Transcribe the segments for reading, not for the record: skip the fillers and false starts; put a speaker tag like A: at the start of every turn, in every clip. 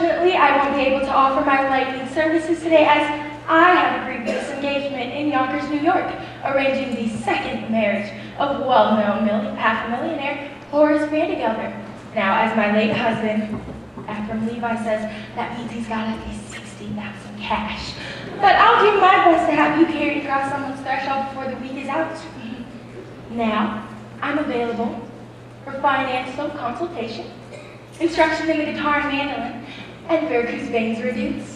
A: Unfortunately, I won't be able to offer my lightning services today as I have a previous engagement in Yonkers, New York, arranging the second marriage of well-known half-a-millionaire Horace Vandergelder. Now, as my late husband, Ephraim Levi, says, that means he's got at least 60,000 cash. But I'll do my best to have you carried across someone's threshold before the week is out. Now, I'm available for financial consultation, instruction in the guitar and mandolin, and varicose veins reduced.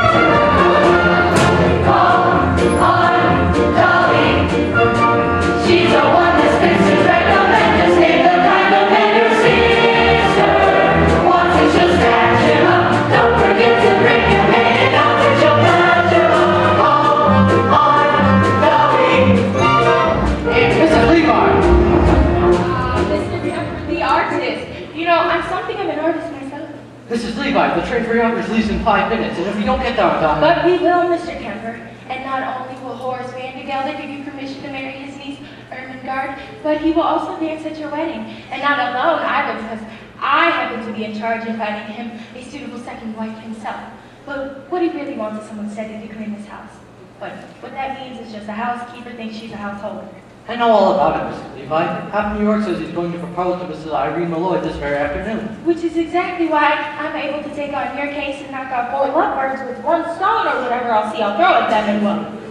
B: Dolly. She's the one that spins his recommend. Just name the kind of man your sister wants, and she'll snatch him up. Don't forget to bring him in, out and she'll patch him up. Call on Dolly.
C: Mrs. Levi.
A: Mr. Kemper, the artist. You know, I'm something of an artist myself.
C: Mrs. Levi, the train for Yonkers leaves in 5 minutes, and if we don't get there on time...
A: But we will, Mr. Kemper. And not only will Horace Vandergelder give you permission to marry his niece, Ermengarde, but he will also dance at your wedding. And not alone either, because I happen to be in charge of finding him a suitable second wife himself. But what he really wants is someone steady to clean his house. But what that means is just a housekeeper thinks she's a householder.
C: I know all about it, Mrs. Levi. Half New York says he's going to propose to Mrs. Irene Malloy this very afternoon.
A: Which is exactly why I'm able to take on your case and knock out 4 lovebirds with 1 stone or whatever I'll see I'll throw at them and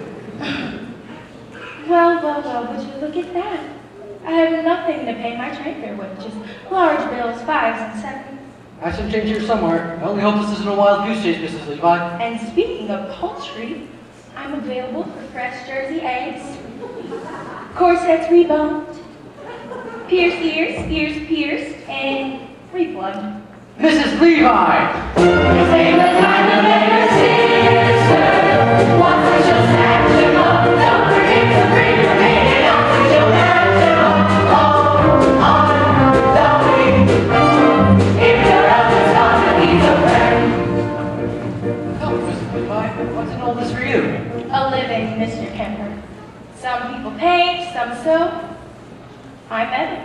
A: well, would you look at that? I have nothing to pay my train fare with, just large bills, 5s and 7s.
C: I have some change here somewhere. I only hope this isn't a wild goose chase, Mrs. Levi.
A: And speaking of poultry, I'm available for fresh Jersey eggs, corsets reboned, pierced ears pierced, and replugged.
C: Mrs. Levi!
B: Same the kind of man your sister wants, and she'll snatch him up. Don't forget to bring him in, out and she'll patch him up. Call on Dolly. If your eldest daughter needs a friend.
C: Oh, Mrs. Levi, what's in all this for you?
A: A living, Mr. Kemper. Some people paint, some sew. I'm Evan.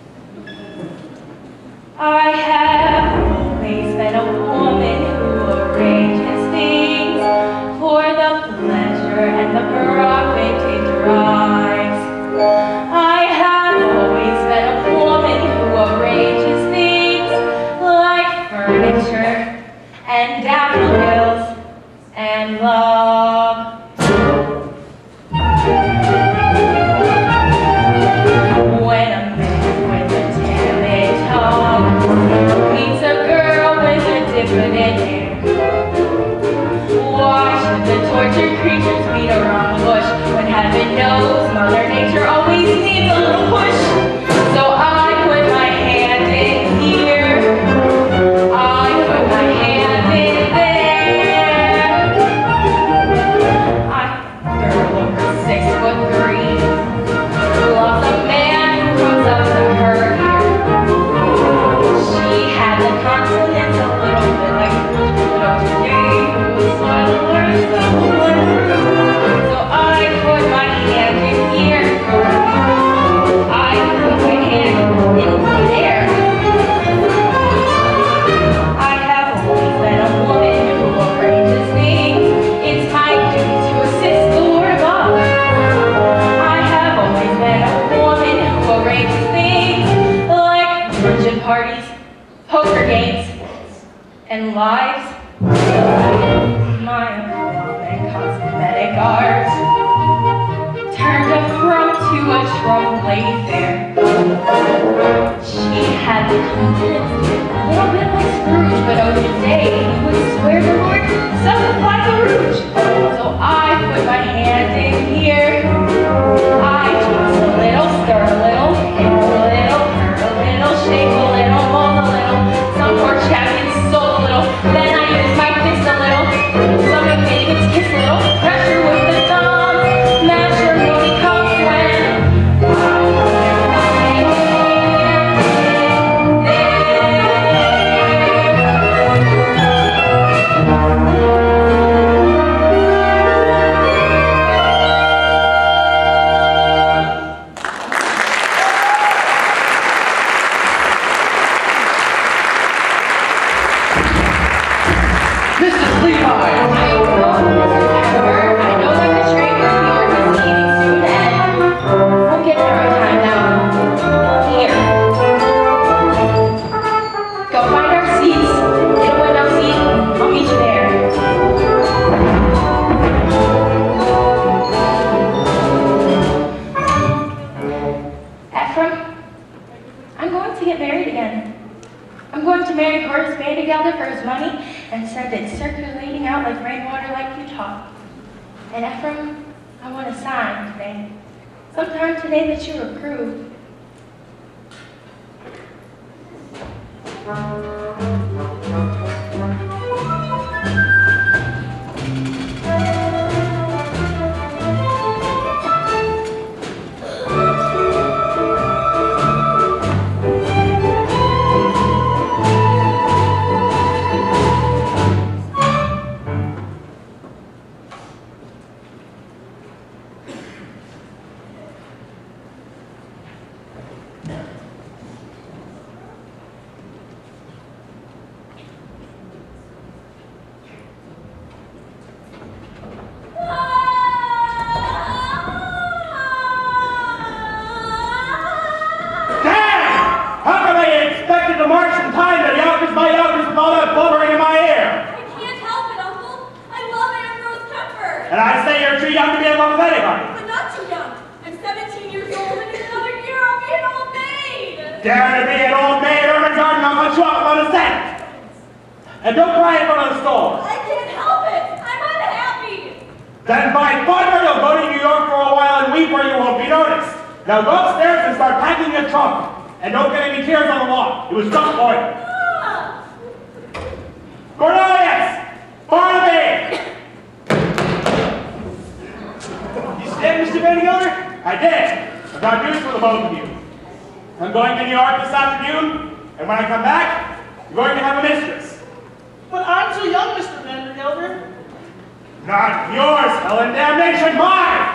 A: I have always been a woman who arranges things for the pleasure and the profit it derives. I have always been a woman who arranges things like furniture and daffodils and love. When a man with a timid tongue meets a girl with a diffident air, why should the tortured creatures beat around the bush when heaven knows Mother Nature always needs a little push? So I put my hand in here, I put my hand in there. I'm a girl over 6'3", loves a man who comes up to her ear. She had the consonants a little bit like but today was silent, so I put my hand in here. I put my hand in there. I have always been a woman who arranges things. It's my duty to assist the Lord above. I have always been a woman who arranges things like virgin parties, poker games, and lives. My and cosmetic art turned a front to a trump lady fair. She had the confidence, a little bit like Scrooge, but oh today he would swear the Lord self-applied the rouge. So I put my hand in here. I toss a little, stir a little, hit a little, turn a little, shake a little, mold a little. Some poor chap gets sold a little. Then I use my fist a little. Some McDavid's kiss a little. Pressure with the thumb. Matrimony comes when I put my hand in there.
C: Levi!
A: I know, Mr. Pepper. I know that the train from New York is leaving soon, and we'll get there on time now. Here. Go find our seats. Get a window seat. I'll meet you there. Ephraim, I'm going to get married again. I'm going to marry Horace Vandergelder for his money and send it circulating out like rainwater like you taught. And Ephraim, I want a sign today. Sometime today that you approve.
D: And I say you're too young to be in love with anybody.
B: But not too young. I'm 17 years old, and in another year I'll be an old maid.
D: Dare to be an old maid or a garden, I'll put you up on a cent. And don't cry in front of the store.
B: I can't help it. I'm unhappy.
D: Then by thunder, you'll go to New York for a while and weep where you won't be noticed. Now go upstairs and start packing your trunk. And don't get any tears on the wall. It was just for you.
B: Ah.
D: Cornelius! Barnaby!
E: You said, Mr. Vandergelder?
D: I did. I've got news for the both of you. I'm going to New York this afternoon, and when I come back, you're going to have a mistress.
E: But I'm too young, Mr. Vandergelder.
D: Not yours, hell and damnation, mine!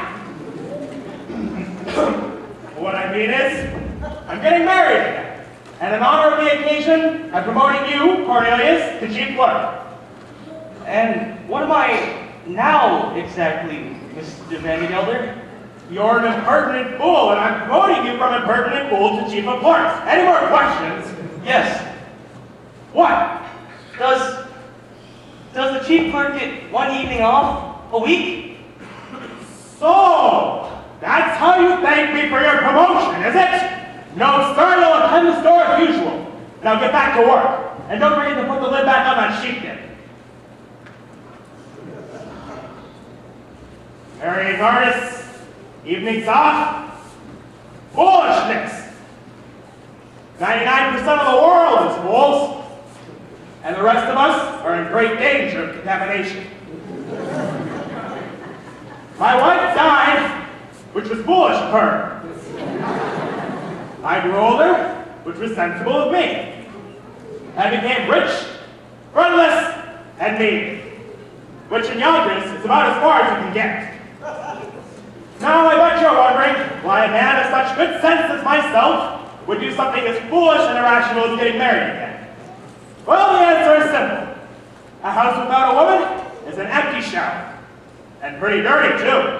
D: What I mean is, I'm getting married again. And in honor of the occasion, I'm promoting you, Cornelius, to chief clerk.
E: And what am I now exactly, Mr. Vandergelder?
D: You're an impertinent fool, and I'm promoting you from impertinent fool to chief of clerks. Any more questions?
E: Yes.
D: What?
E: Does the chief clerk get one evening off a week?
D: So, that's how you thank me for your promotion, is it? No, sir, you'll attend the store as usual. Now get back to work, and don't forget to put the lid back on that sheepkin. Marrying artists, evenings off, foolishness. 99% of the world is fools, and the rest of us are in great danger of contamination. My wife died, which was foolish of her. I grew older, which was sensible of me. I became rich, friendless, and mean, which in Yonkers is about as far as you can get. Now I bet you're wondering why a man of such good sense as myself would do something as foolish and irrational as getting married again. Well, the answer is simple. A house without a woman is an empty shell. And pretty dirty, too.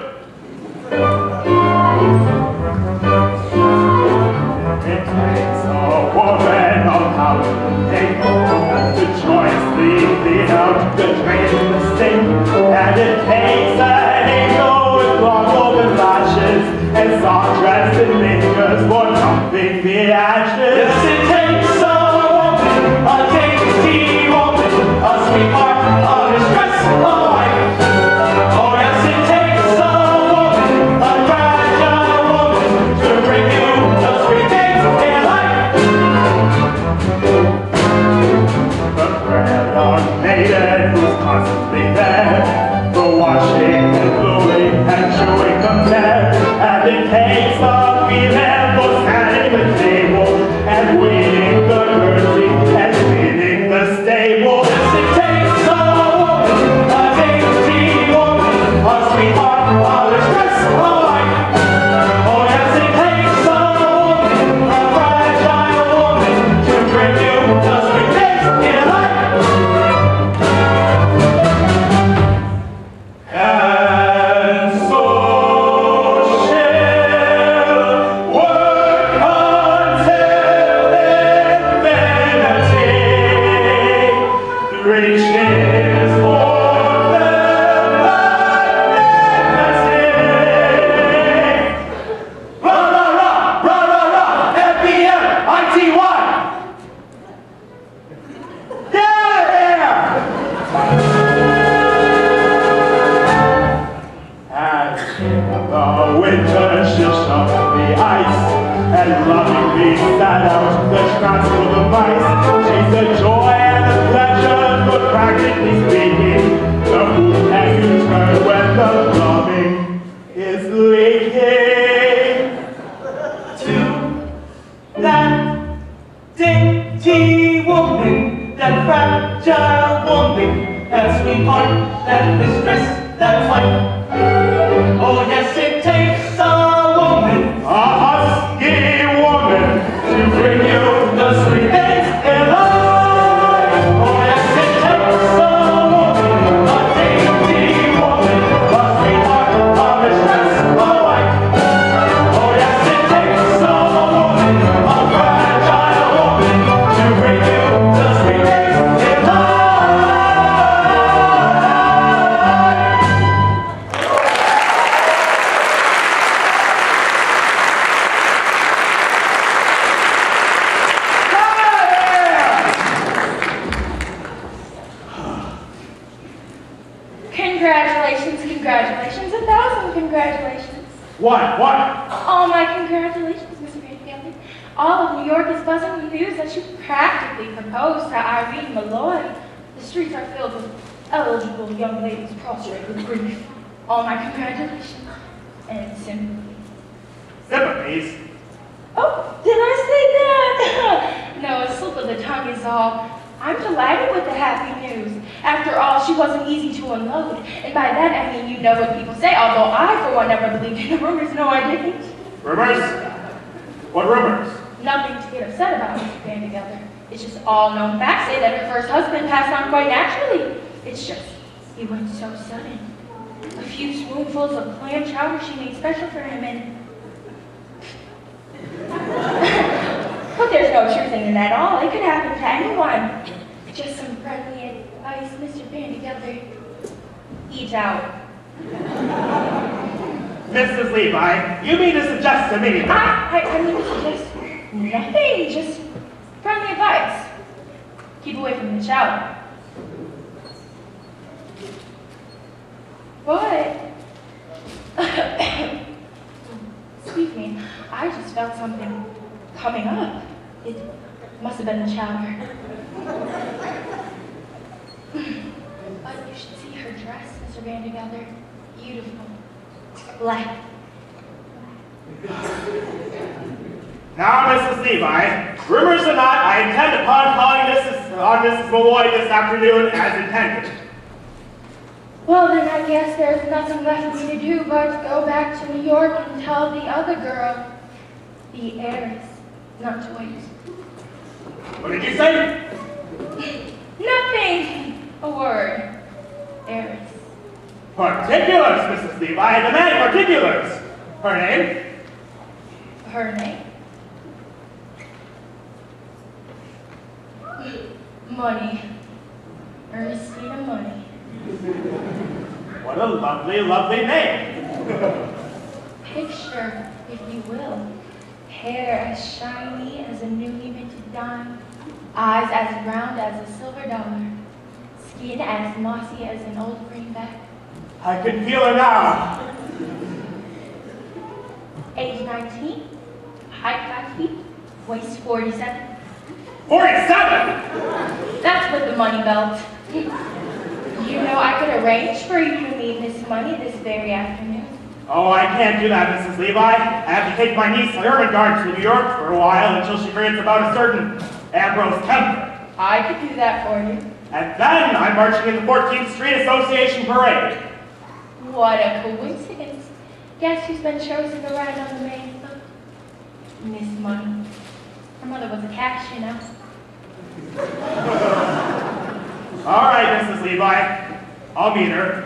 D: It takes a woman of house to take the choice, the out, the train, the sting. And it takes an angel with long golden lashes and soft dress and fingers for jumping the ashes.
E: Yes, it takes a woman, a dainty woman, a sweetheart, a mistress, a wife. Oh yes, it takes a woman, a fragile woman, to bring you the sweet things in life.
D: The frail maiden who's constantly there, for washing and gluing and chewing the bed. And it takes a female for standing the table and weeding the nursery and cleaning the stable.
E: Yes, it takes a woman, a dainty woman, a sweetheart, a mistress, a wife. Oh yes, it takes a woman, a fragile woman, to bring you the sweet things in life.
D: winter she'll shovel the ice, and lovingly sat out the traps for the mice. She's the joy and the pleasure, but practically speaking, the who can you turn when the plumbing is leaking?
E: To that dainty woman, that fragile woman, that sweetheart, that mistress, that wife. Oh yes, it takes a woman,
D: A husky woman, to bring you the sweet things in life.
E: oh yes, it takes a woman, a dainty woman, a sweetheart, a mistress, a wife. Oh yes, it takes a woman, a fragile woman, to bring you the sweet things in life.
A: Congratulations, congratulations, 1,000 congratulations.
D: What?
A: All my congratulations, Mr. Vandergelder. All of New York is buzzing with news that you practically proposed to Irene Malloy. The streets are filled with eligible young ladies prostrate with grief. All my congratulations and sympathy.
D: Sympathies?
A: Oh, did I say that? No, a slip of the tongue is all. I'm delighted with the happy news. After all, she wasn't easy to unload. And by that, I mean you know what people say, although I, for one, never believed in the rumors. No, I didn't.
D: Rumors? What rumors?
A: Nothing to get upset about, Mr. Vandergelder. It's just all known facts say that her first husband passed on quite naturally. It's just, he went so sudden. A few spoonfuls of clam chowder she made special for him and... But there's no truth in it at all. It could happen to anyone. Just some friendly advice, Mr. Vandergelder. Eat out.
D: Mrs. Levi, you mean to suggest to me that...
A: I mean to suggest nothing. Just friendly advice. Keep away from the shower. What? Excuse me. I just felt something coming up. It must have been the shower. But you should see her dress, Mr. Vandergelder. Beautiful. Black.
D: Now, Mrs. Levi, rumors or not, I intend upon calling on Mrs. Malloy this afternoon as intended.
A: Well, then I guess there's nothing left for me to do but go back to New York and tell the other girl, the heiress, not to wait.
D: What did you say?
A: Nothing. A word. Heiress.
D: Particulars, Mrs. Levi. I demand particulars. Her name?
A: Her name. Money. Ernestina Money.
D: What a lovely, lovely name.
A: Picture, if you will, hair as shiny as a newly minted dime, eyes as round as a silver dollar, skin as mossy as an old greenback.
D: I can feel her now.
A: Age 19, height 5 feet, waist 47.
D: 47!
A: That's with the money belt. You know, I could arrange for you to meet Miss Money this very afternoon.
D: Oh, I can't do that, Mrs. Levi. I have to take my niece Ermengarde to New York for a while until she forgets about a certain Ambrose temper.
A: I could do that for you.
D: And then I'm marching in the 14th Street Association Parade.
A: What a coincidence. Guess who's been chosen to ride on the main boat? Miss Money. Her mother was a catch, you know.
D: All right, Mrs. Levi. I'll meet her.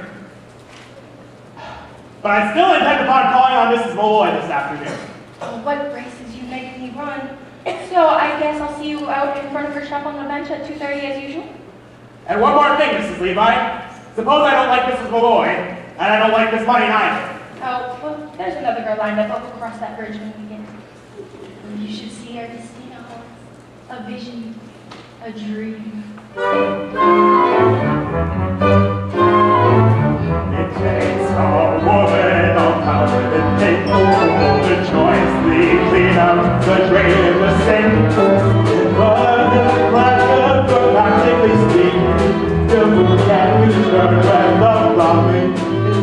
D: But I still intend upon calling on Mrs. Malloy this afternoon.
A: Oh, what races you make me run. So I guess I'll see you out in front of her shop on the bench at 2:30 as usual?
D: And one more thing, Mrs. Levi. Suppose I don't like Mrs. Malloy, and I don't like Miss Money either.
A: Oh, well, there's another girl lined up. I'll go cross that bridge when we get. You should see her Christina Hall. A vision, a dream.
D: It takes a woman of power to take
E: coming.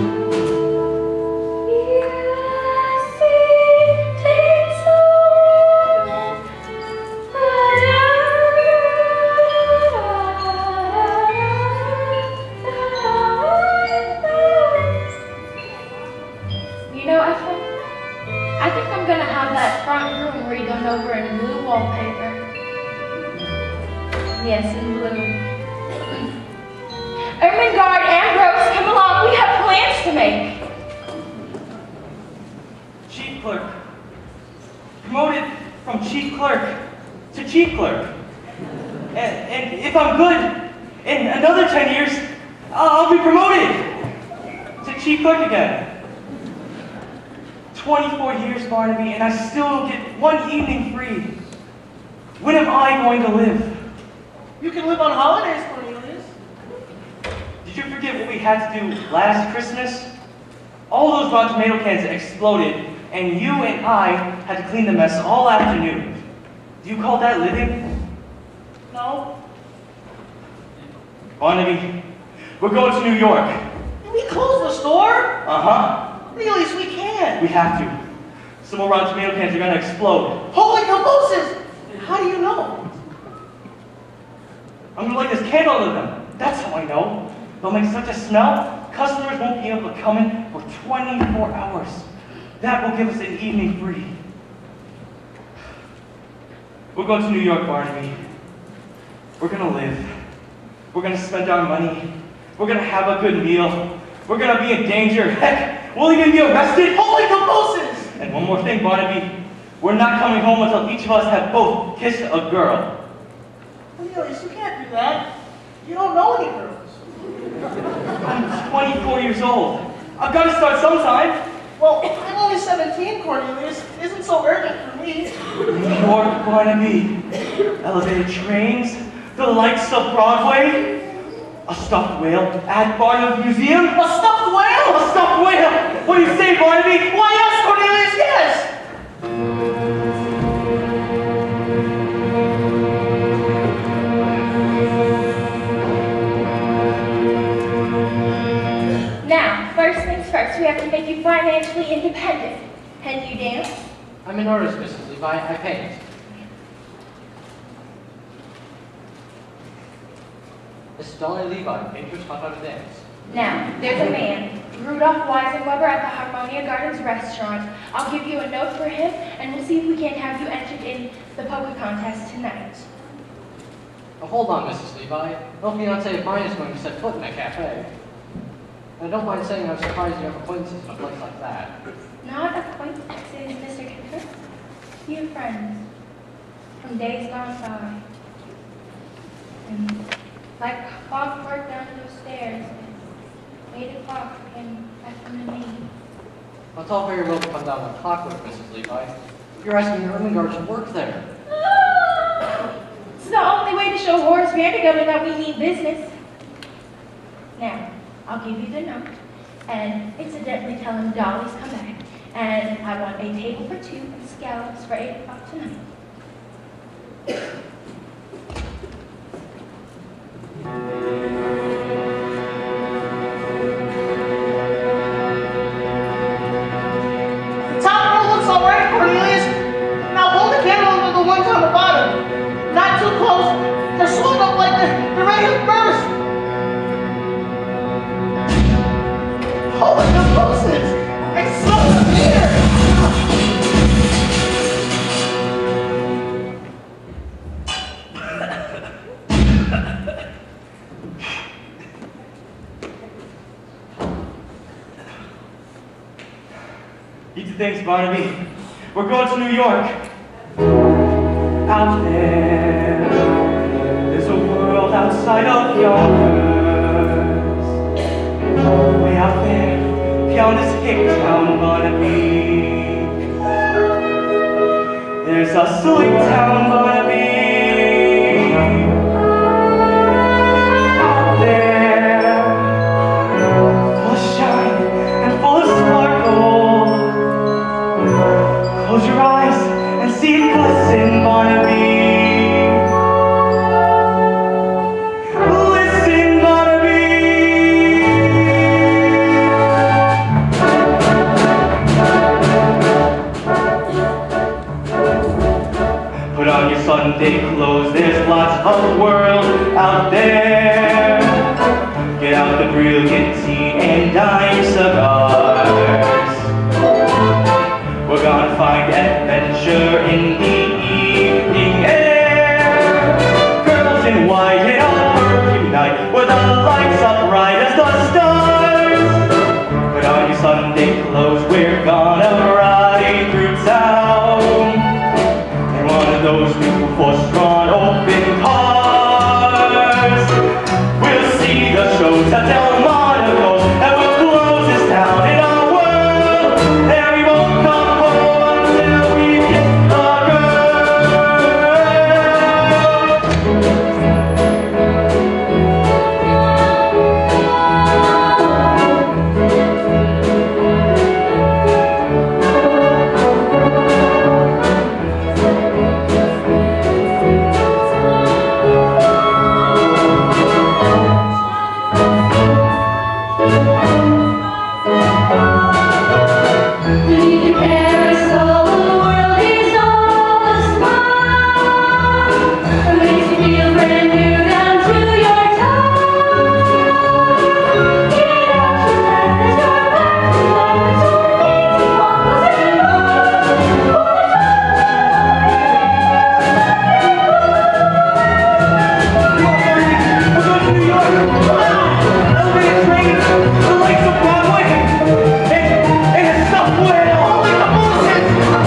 A: You know, Ethel, I think I'm gonna have that front room redone over in blue wallpaper. Yes, in blue. Ermengarde, Ambrose, come along. We have plans to make.
F: Chief clerk. Promoted from chief clerk to chief clerk. And if I'm good, in another 10 years, I'll be promoted to chief clerk again. 24 years, Barnaby, and I still get one evening free. When am I going to live?
G: You can live on holidays, Cornelius.
F: Did you forget what we had to do last Christmas? All those Rotten Tomato cans exploded, and you and I had to clean the mess all afternoon. Do you call that living?
G: No.
F: Barnaby, we're going to New York.
G: Did we close the store?
F: Uh-huh.
G: Cornelius, we can't.
F: We have to. Some more Rotten Tomato cans are going to explode.
G: Holy Moses! How do you know?
F: I'm going to light this candle to them. That's how I know. They'll make such a smell, customers won't be able to come in for 24 hours. That will give us an evening free. We're going to New York, Barnaby. We're going to live. We're going to spend our money. We're going to have a good meal. We're going to be in danger. Heck, we'll even be arrested.
G: Holy Moses!
F: And one more thing, Barnaby. We're not coming home until each of us have both kissed a girl.
G: Cornelius, you can't do that. You don't know any girls.
F: I'm 24 years old. I've got to start sometime.
G: Well, I'm only 17, Cornelius. It isn't so urgent for me.
F: New York, Barnaby. Elevated trains. The lights of Broadway. A stuffed whale at Barnum Museum.
G: A stuffed whale?
F: A stuffed whale. What do you say, Barnaby?
G: Why, yes, Cornelius, yes!
A: Now, first things first, we have to make you financially independent. Can you dance?
C: I'm an artist, Mrs. Levi. I paint. This is Dolly Levi, painters taught how to dance.
A: Now, there's a man, Rudolph Weisenweber at the Harmonia Gardens restaurant. I'll give you a note for him, and we'll see if we can't have you entered in the poker contest tonight.
C: Oh, hold on, Mrs. Levi. No fiancé of mine is going to set foot in a cafe. And I don't mind saying I'm surprised you have acquaintances in a place like that.
A: Not acquaintances, Mr. Kipper. Few friends from days gone by. And like clockwork down those stairs, 8 o'clock came after me.
C: Well, it's all very well to come down on clockwork, Mrs. Levi. You're asking your Ermengarde to work there.
A: It's the only way to show Horace Vandergilder that we mean business. Now, I'll give you the note, and incidentally tell him Dolly's come back, and I want a table for 2 and scallops for 8 o'clock tonight.
G: The top row looks all right, Cornelius. Now hold the candle to the ones on the bottom. Not too close. They're swung up like they're ready to burst. Holy Moses! I saw them here!
F: Eat the things, Barnaby. We're going to New York. Out there's a world outside of yours. Way out there, beyond this hick town, Barnaby. There's a silly town, Barnaby. Out there, full of shine and full of sparkle. Close your eyes and see it glisten, Barnaby. Listen, Barnaby. got the brilliantine and dime cigars. We're gonna find adventure in the evening air. Girls in white and on perfume night, with the lights up bright as the stars. Put on your Sunday clothes, we're gonna ride through town in one of those new horse-drawn open cars. We'll see the shows at Delmonico's, and we'll close this town in our world. And we won't come home until we get a girl.
B: Beneath your parasol, the world is all a smile. It makes you feel brand new down to your toes. Get out your head as you're back to life. It's your bubbles and bubbles.
F: We're going to New York. Elevated train, the lights of Broadway, and a subway. Holy bullshit!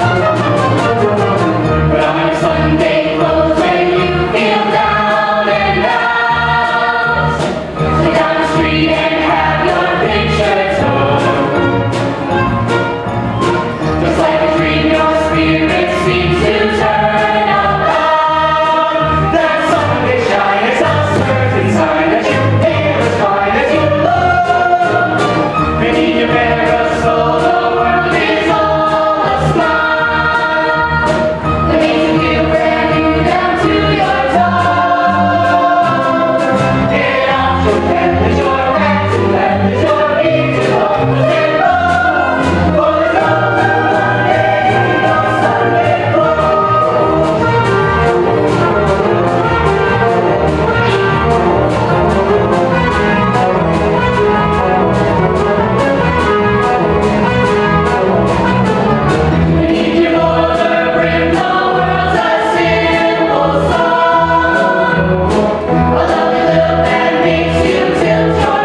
B: Put on your Sunday clothes when you feel down and out. Go down the street and have your picture took. Just like a dream, your spirit seems to turn around.
F: That Sunday shine is a certain sign that you feel as fine as you look. Beneath your parasol,
B: The world is all a smile. It makes you feel brand new down to your toes.
F: get out your head as you're back to left as you're into bubbles and bubbles. For there's no Monday in your Sunday clothes.
B: Beneath your bowler brim, the world's a simple song. A lovely look that makes you tilt your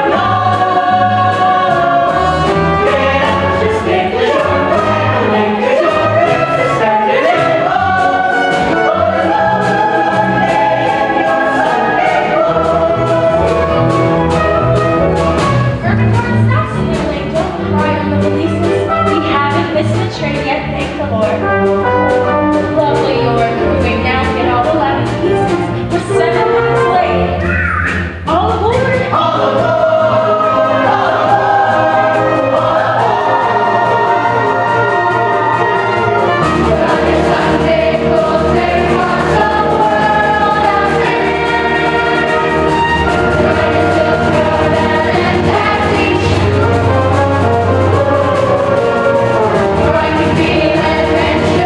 B: nose.
F: Get out your stick as you're rattling as your ribs are standing in rows. For there's no Monday in your Sunday
A: Urban Heart, stop sniveling. Don't cry on the releases. We haven't missed the train yet, thank the Lord. Lovely, you're moving now. Get all 11 pieces. We're 7 minutes late. All aboard.
F: all aboard.
B: Put on your Sunday clothes and cross the world out there. Put on your silk cravat and taxi shoes. For I can feel adventure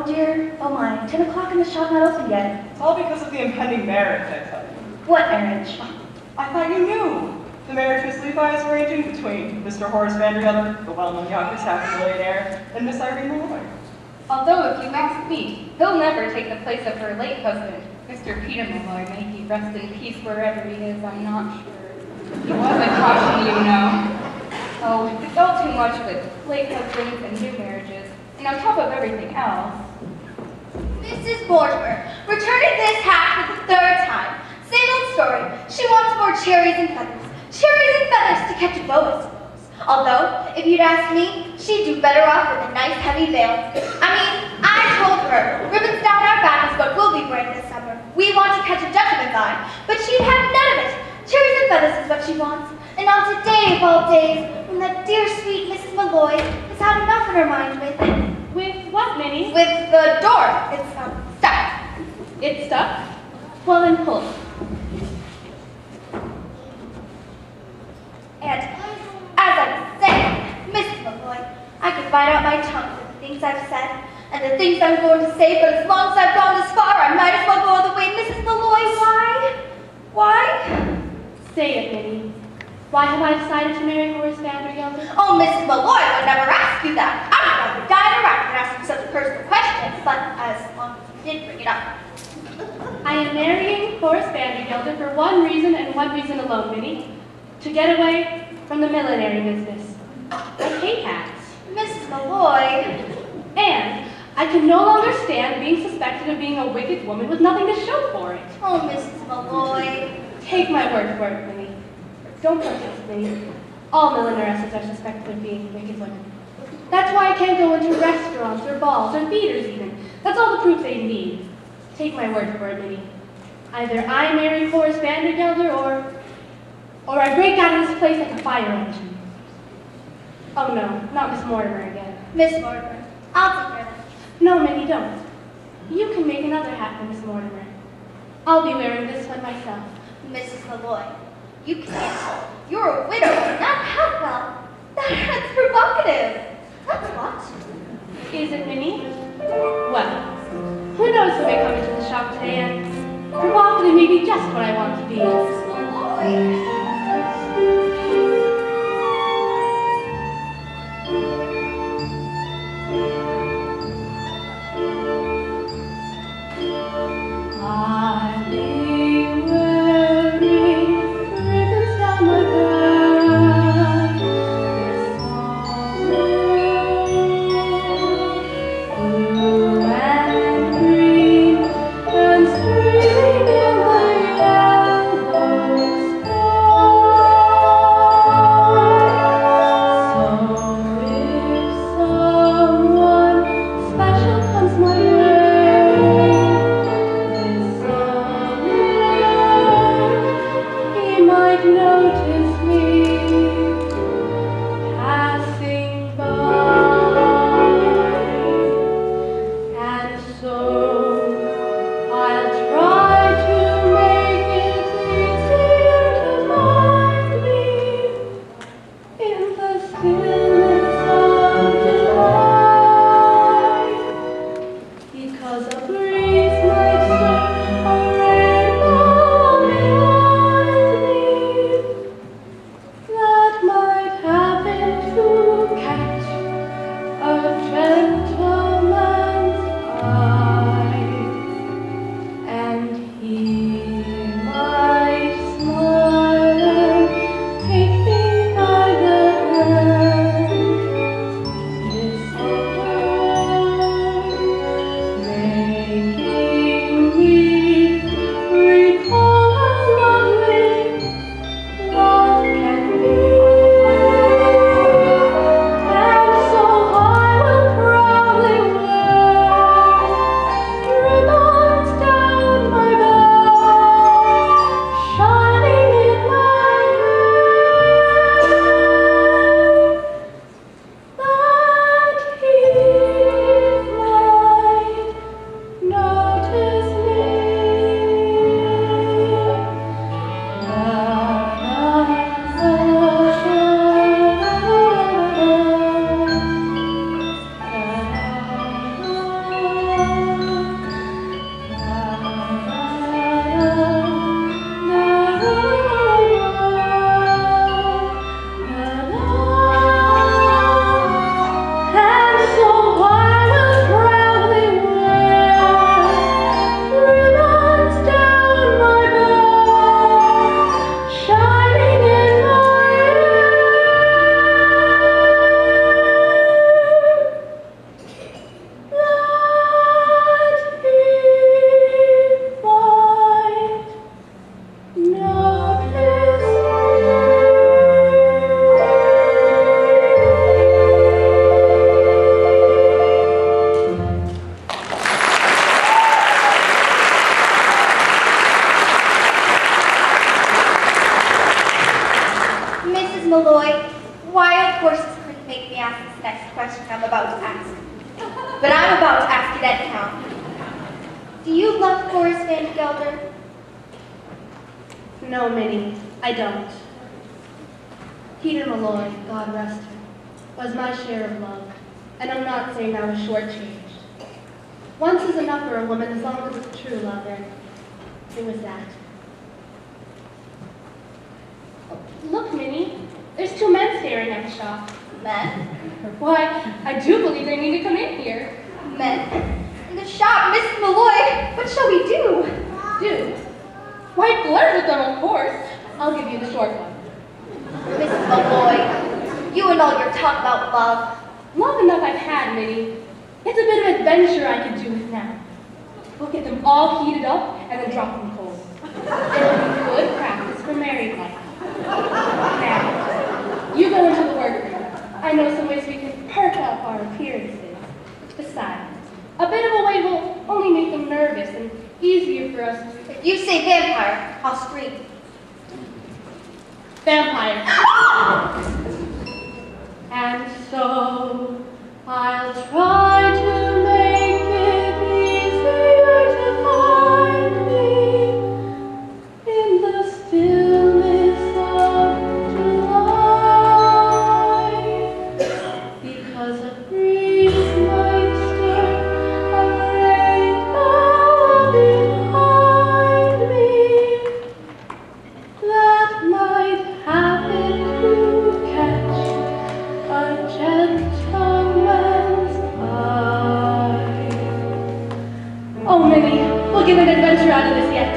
H: Oh dear, oh my, 10 o'clock and the shop not open yet.
F: It's all because of the impending marriage, I tell you.
H: What marriage?
F: I thought you knew. The marriage Miss Levi is arranging between Mr. Horace Vandergelder, the well-known Yonkers half millionaire, and Miss Irene Malloy.
A: Although, if you ask me, he'll never take the place of her late husband, Mr. Peter Malloy. May he rest in peace wherever he is, I'm not sure. He was a caution, you know. Oh, it's all too much with late husbands and new marriages, and on top of everything else.
I: Mrs. Mortimer, returning this hat for the third time. Same old story. She wants more cherries and feathers. Cherries and feathers to catch a bow, I suppose. Although, if you'd ask me, she'd do better off with a nice heavy veil. I mean, I told her, ribbons down our back is what we'll be wearing this summer. We want to catch a gentleman's eye, but she'd have none of it. Cherries and feathers is what she wants. And on today of all days, when that dear sweet Mrs. Malloy has had enough in her mind with...
A: With what, Minnie?
I: With the door. It's stuck.
A: It's stuck? Well, then pull it.
I: And as I was saying, Mrs. Malloy, I could bite out my tongue for the things I've said and the things I'm going to say, but as long as I've gone this far, I might as well go all the way. Mrs. Malloy, why? Why?
A: Say it, Minnie. Why have I decided to marry Horace Vandergelder?
I: Oh, Mrs. Malloy would never ask you that. I would rather die in a rack than ask you such a personal question, but as long as you did bring it up.
A: I am marrying Horace Vandergelder for one reason and one reason alone, Minnie. To get away from the millinery business. I hate hats.
I: Mrs. Malloy.
A: And I can no longer stand being suspected of being a wicked woman with nothing to show for it.
I: Oh, Mrs. Malloy.
A: Take my word for it, Minnie. Don't protest, Minnie. All millineresses are suspected of being wicked women. That's why I can't go into restaurants or balls or theaters even. That's all the proof they need. Take my word for it, Minnie. Either I marry Horace Vandergelder or I break out of this place like a fire engine. Oh no, not Miss Mortimer again.
I: Miss Mortimer, I'll take care of that.
A: No, Minnie, don't. You can make another hat for Miss Mortimer. I'll be wearing this one myself.
I: Mrs. Malloy, you can't. You're a widow and not half well. That's provocative. That's what?
A: Is it, Minnie? Well, who knows who may come into the shop today, and provocative may be just what I want to be.
I: Mrs. Malloy.
A: I've been wearing ribbons down my back this summer, blue and green and streaming in the yellow
I: Mrs. Malloy, wild horses couldn't make me ask this next question I'm about to ask. But I'm about to ask it anyhow. Do you love Horace Van Gelder?
H: No, Minnie, I don't. Peter Malloy, God rest him, was my share of love, and I'm not saying I was shortchanged. Once is enough for a woman as long as it's true love, and it was that. Look, Minnie, there's two men staring at the shop.
I: Men?
H: Why, I do believe they need to come in here.
I: Men? In the shop, Mrs. Malloy, what shall we do?
H: Do? Why, flirt with them, of course. I'll give you the short one.
I: Mrs. Malloy, you and all your talk about love.
H: Love enough I've had, Minnie. It's a bit of adventure I could do with now. We'll get them all heated up and then drop them cold. It'll be good practice for married life. Now, you go into the workroom. I know some ways we can perk up our appearances. Besides, a bit of a way will only make them nervous and easier for us to...
I: If you say vampire, I'll scream.
H: Vampire. And so, I'll try to make it easier to find me in the stillness of July, because a breeze might stir a rainbow behind me that might happen to catch a gentleman's eye. Oh, Minnie, we'll get an adventure out of this yet.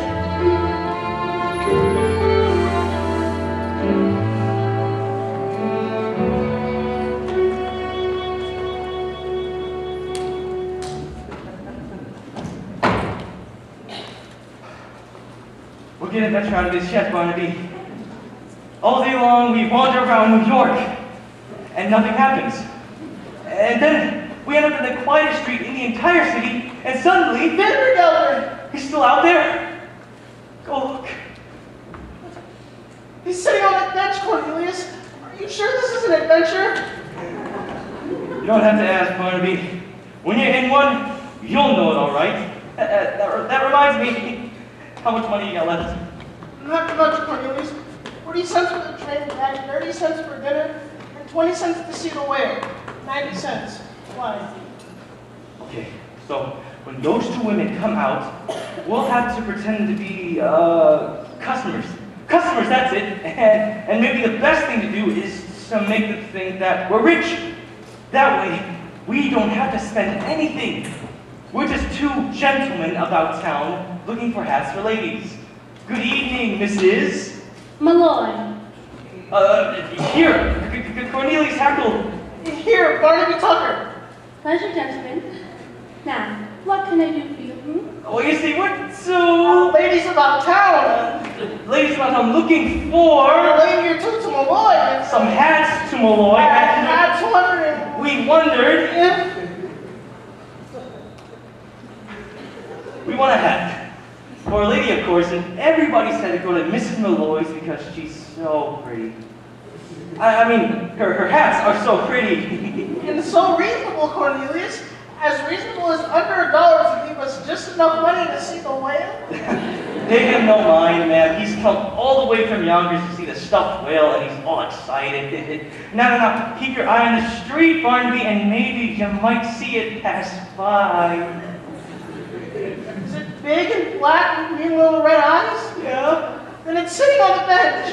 F: We'll get an adventure out of this yet, Barnaby. All day long, we wander around New York, and nothing happens. And then we end up in the quietest street in the entire city, and suddenly,
G: Van Gelder!
F: he's still out there. Go look.
G: He's sitting on that bench, Cornelius. Are you sure this is an adventure?
F: You don't have to ask, Barnaby. When you're in one, you'll know it all right. That reminds me, how much money you got left?
G: Not much, Cornelius. 40 cents for the train back, 30 cents for dinner, and 20 cents to see the whale. 90 cents. Why?
F: Okay, so when those two women come out, we'll have to pretend to be, customers. Customers, that's it. And maybe the best thing to do is to make them think that we're rich. That way, we don't have to spend anything. We're just two gentlemen about town looking for hats for ladies. Good evening, Mrs.
H: Malloy.
F: Here, Cornelius Hackle.
G: Here, Barnaby Tucker.
H: Pleasure, gentlemen. Now, what can I do for you?
F: Oh, you see, we're so...
G: Ladies about town.
F: Ladies, what I'm looking for...
G: Lady or two to Malloy.
F: Some hats to Malloy.
G: Hats wondering.
F: We wondered...
G: If...
F: We want a hat. For a lady, of course, and everybody said to go to Mrs. Malloy's because she's so pretty. I mean, her hats are so pretty.
G: And so reasonable, Cornelius. As reasonable as under $1 to give us just enough money to see the whale.
F: Pay him no mind, ma'am. He's come all the way from Yonkers to see the stuffed whale, and he's all excited. Now, keep your eye on the street, Barnaby, and maybe you might see it pass by.
G: Is it big and black with green little red eyes?
F: Yeah.
G: Then it's sitting on the bench.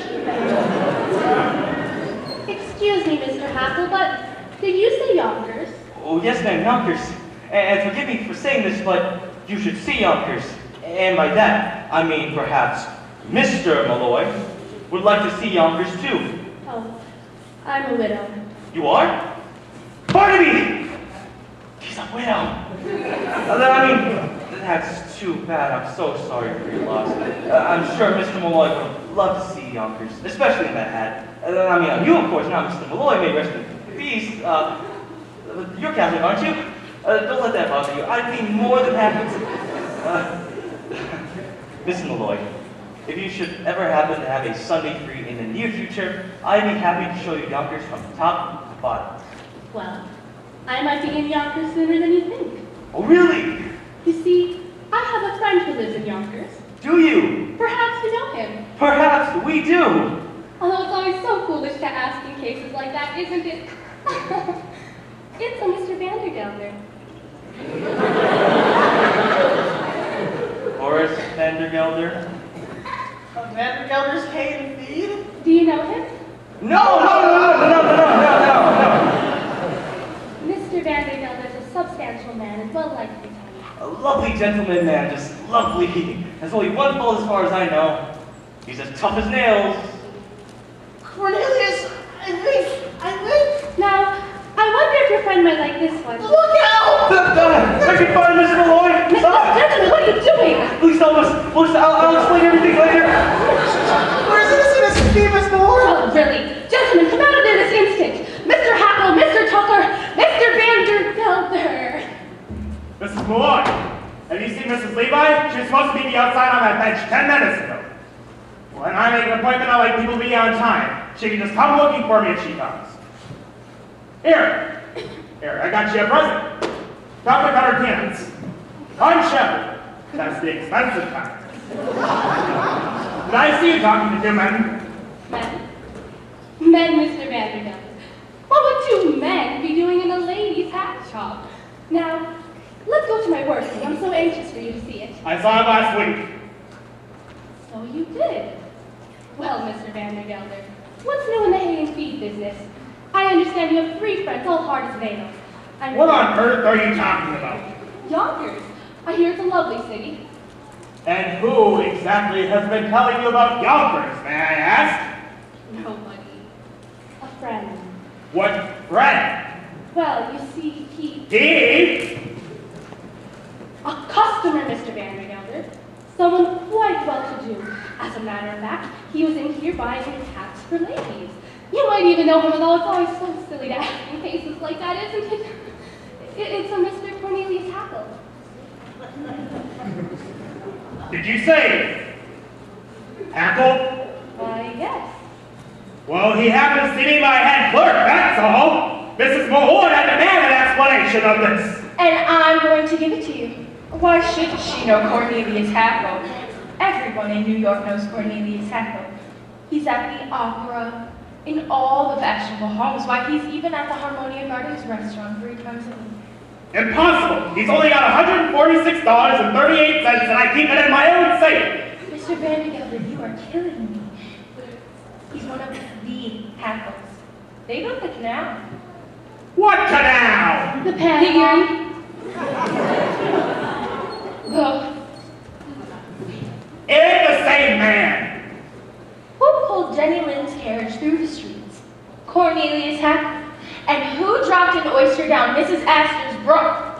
H: Excuse me, Mr. Hackle, but did you say Yonkers?
F: Oh, yes, ma'am, Yonkers. And forgive me for saying this, but you should see Yonkers. And by that, I mean perhaps Mr. Malloy would like to see Yonkers too.
H: Oh, I'm a widow.
F: You are? Barnaby! She's a widow. I mean, that's too bad. I'm so sorry for your loss. I'm sure Mr. Malloy would love to see Yonkers, especially in that hat. I mean, you, of course, not Mr. Malloy, may rest in peace. You're Catholic, aren't you? Don't let that bother you. I'd be more than happy to... Mr. Malloy, if you should ever happen to have a Sunday free in the near future, I'd be happy to show you Yonkers from top to bottom.
H: Well, I might be in Yonkers sooner than you think.
F: Oh, really?
H: You see, I have a friend who lives in Yonkers.
F: Do you?
H: Perhaps you know him.
F: Perhaps we do.
H: Although it's always so foolish to ask in cases like that, isn't it? It's a Mr. Vandergelder.
F: Horace Vandergelder?
G: Vandergelder's hay and feed?
H: Do you know him?
F: No.
H: Mr. Vandergelder is a substantial man and well-liked in town.
F: A lovely gentleman, man, just lovely. Has only one fault as far as I know. He's as tough as nails.
G: Cornelius, I think.
H: Now, I wonder if your friend might like this one.
G: Look out!
F: I can find Mr. Malloy.
H: Gentlemen, what are you doing?
F: Please tell us. I'll explain everything later.
G: Where's this Stevens Malloy?
H: Oh, really? Gentlemen, come out of there this instant. Mr. Hackle, Mr. Tucker, Mr. Vandergelder.
D: Mrs. Malloy, have you seen Mrs. Levi? She was supposed to meet me outside on that bench 10 minutes ago. When I make an appointment, I like people to be on time. She can just come looking for me if she comes. Here, I got you a present. Chocolate covered cans. I'm Shepherd. That's the expensive kind. Did I see you talking to two men?
H: Men, Mr. Vandergelder. What would two men be doing in a lady's hat shop? Now, let's go to my workroom. I'm so anxious for you to see it.
D: I saw it last week.
H: So you did. Well, Mr. Vandergelder, what's new in the hay and feed business? I understand you have 3 friends, all hard as nails.
D: What on earth are you talking about?
H: Yonkers. I hear it's a lovely city.
D: And who exactly has been telling you about Yonkers, may I ask?
H: Nobody. A friend.
D: What friend?
H: Well, you see,
D: He?
H: a customer, Mr. Vandergelder. Someone quite well-to-do. As a matter of fact, he was in here buying hats for ladies. You might even know him, although it's always so silly to ask in cases like that, isn't it? It's a Mr. Cornelius Hackle.
D: Did you say Hackle?
H: Why, yes.
D: Well, he happens to be my head clerk, that's all. Mrs. Malloy had to demand an explanation of this.
A: And I'm going to give it to you. Why shouldn't she know Cornelius Hackle? Everyone in New York knows Cornelius Hackle. He's at the opera, in all the fashionable homes. Why, he's even at the Harmonia Gardens restaurant 3 times a week.
D: Impossible. He's only got $146.38 and I keep it in my own safe.
A: Mr. Vandergelder, you are killing me. He's one of the Hackles. They built the canal.
D: What canal?
H: The Panama.
A: Well,
D: It ain't the same man.
A: who pulled Jenny Lynn's carriage through the streets? Cornelius Hackle. And who dropped an oyster down Mrs. Astor's brook?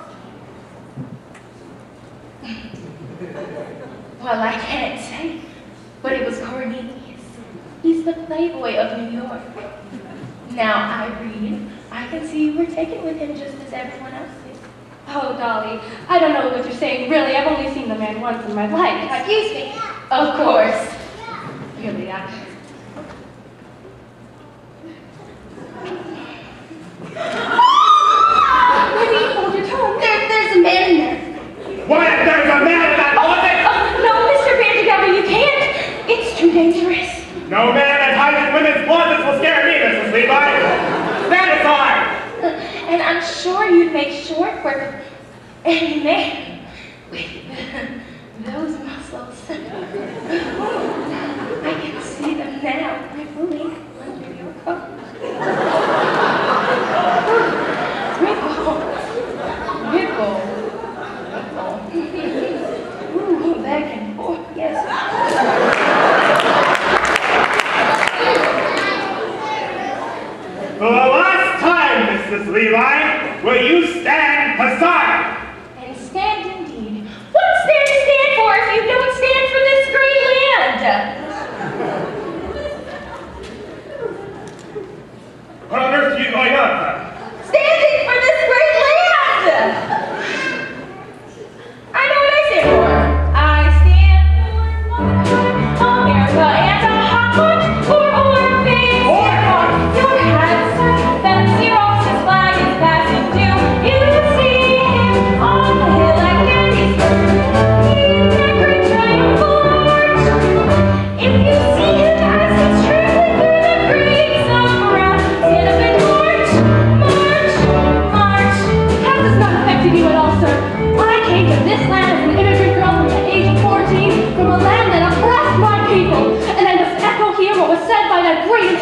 A: Well, I can't say, but it was Cornelius. He's the playboy of New York. Now, Irene, I can see you were taken with him just as everyone else is.
H: Oh, Dolly, I don't know what you're saying, really. I've only seen the man once in my life.
A: Excuse me. Of course.
H: Really, Maybe hold your tongue.
A: There's a man in there.
D: What if there's a man in that closet?
A: No, Mr. Vandergelder, you can't. It's too dangerous.
D: No man that hides in women's closets will scare me, Mrs. Levi. Stand aside.
A: And I'm sure you'd make short work of any man with those muscles. I can see them now, I believe, under your coat. Wiggle. Ooh, back and forth, yes.
D: For the last time, Mrs. Levi, will you stand aside?
A: And stand indeed. What stand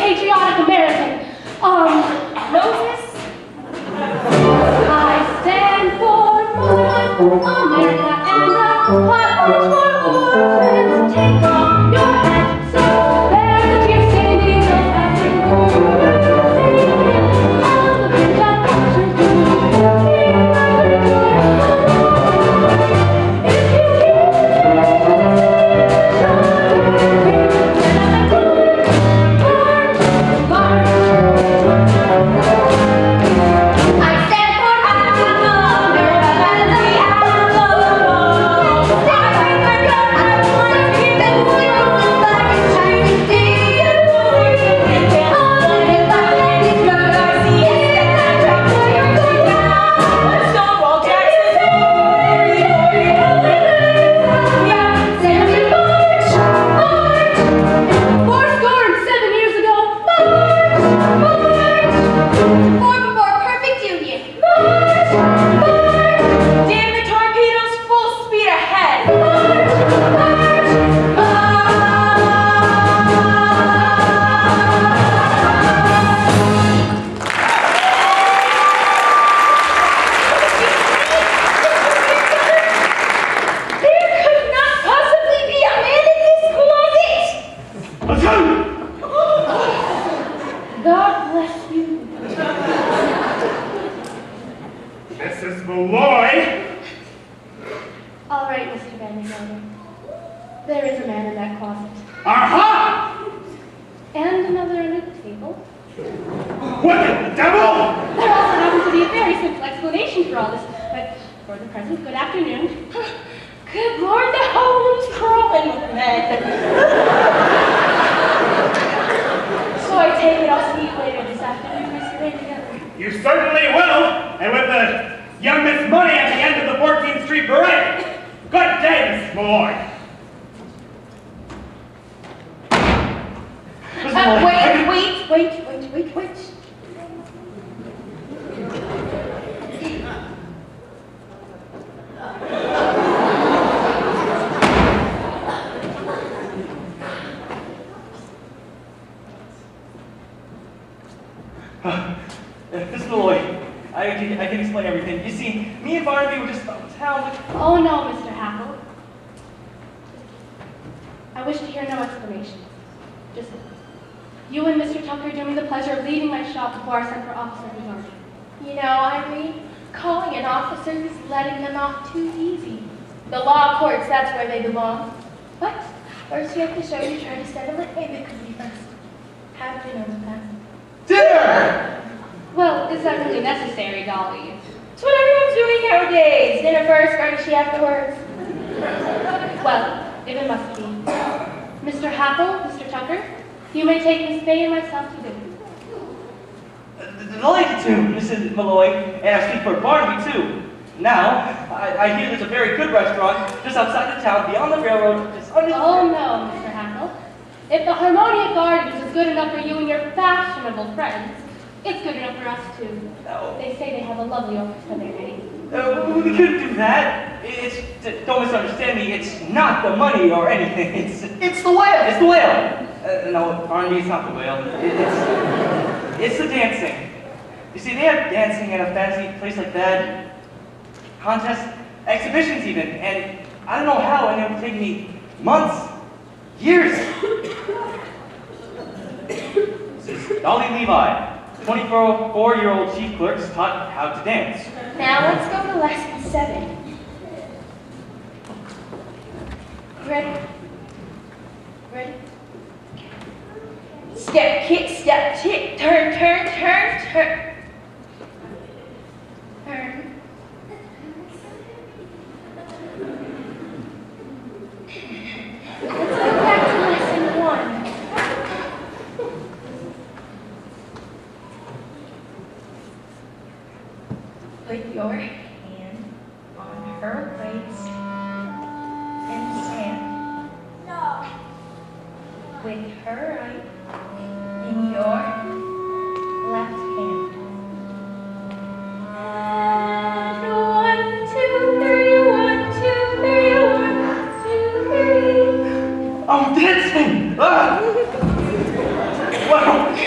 H: patriotic American. Moses? I stand for motherhood, America, and the platforms for orphans. Take off your hat, so there's a tear-stained eagle passing through. All the things that pictures do. If you
I: I stand for America and the apple. Stand for God, I want to keep it zero and black and shiny. All the black and good I see is that I drop to your good now.
A: Stonewall Jackson,
I: Yeah, Sandy March, March.
H: 407 years ago,
I: Form a more perfect union.
A: damn the torpedoes, full speed ahead.
I: There could not possibly be a man in this closet.
H: God bless you.
D: Mrs. Malloy!
H: All right, Mr. Van Gelder. There is a man in that closet.
D: Aha!
H: And another under the table.
D: What the devil?
H: There also happens to be a very simple explanation for all this, but for the present, good afternoon.
A: Good Lord, the whole room's crawling with men. So I take it I'll see you later this afternoon, Mr. Van Gelder.
D: You certainly will, and with the young Miss Money at the end of the 14th Street Parade. Good day, Miss Malloy.
A: Wait.
F: Miss Dolly, I can explain everything. You see, me and Barnaby were just about town with...
H: Oh no, Mr. Hackle. I wish to hear no explanation. Just you and Mr. Tucker do me the pleasure of leaving my shop before I send for Officer Bernard.
A: You know, Irene, calling an officer is letting them off too easy. The law courts, that's where they belong. But first you have to show you try to settle it amicably first. Have dinner with them.
F: Dinner!
H: Well, is that really necessary, Dolly?
A: It's what everyone's doing nowadays. Dinner first, garnish afterwards.
H: Well, if it must be. Mr. Hackle, Mr. Tucker, you may take Miss Bay and myself to dinner.
F: Delighted to, Mrs. Malloy, and I speak for Barnaby too. Now, I hear there's a very good restaurant just outside the town, beyond the railroad, just under...
H: Oh no, Mr. Hackle. If the Harmonia Gardens is good enough for you and your fashionable friends, it's good enough for us too.
F: No.
H: They say they have a lovely orchestra there, Eddie.
F: We couldn't do that. Don't misunderstand me, it's not the money or anything. It's the whale. It's the whale. No, Barnaby, it's not the whale. It's the dancing. You see, they have dancing at a fancy place like that. Contests, exhibitions even, and I don't know how, and it would take me months, years. This is Dolly Levi, 24-year-old chief clerk, taught how to dance.
A: Now let's go to lesson 7. Ready? Ready? Step, kick, turn, turn, turn, turn. Turn. Let's go back to lesson 1. Put your hand on her waist and stand. No. With her right in your left hand. And 1, 2, 3, 1, 2, 3, 1, 2, 3.
F: I'm dancing! Ah! Wow,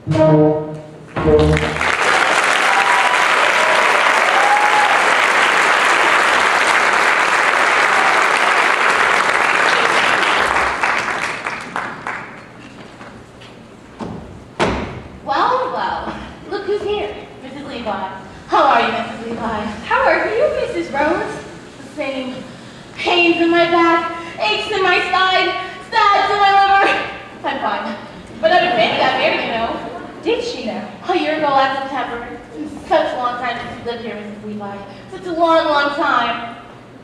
A: Well, well, look who's here, Mrs. Levi. How are you, Mrs. Levi? How are you, Mrs. Rose? The same. Pains in my back, aches in my side, stabs in my liver. I'm fine. But I didn't think got married, you know. Did she now? A year ago last September. It's been such a long time since you lived here, Mrs. Levi. Such a long, long time.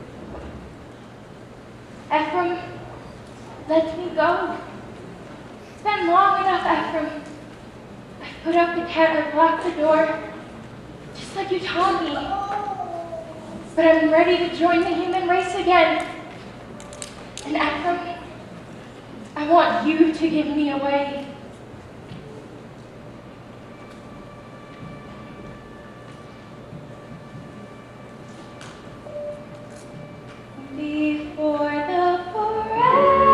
A: Ephraim, let me go. It's been long enough, Ephraim. I put up the cat, I locked the door, just like you taught me. But I'm ready to join the human race again. And Ephraim, I want you to give me away. Before the parade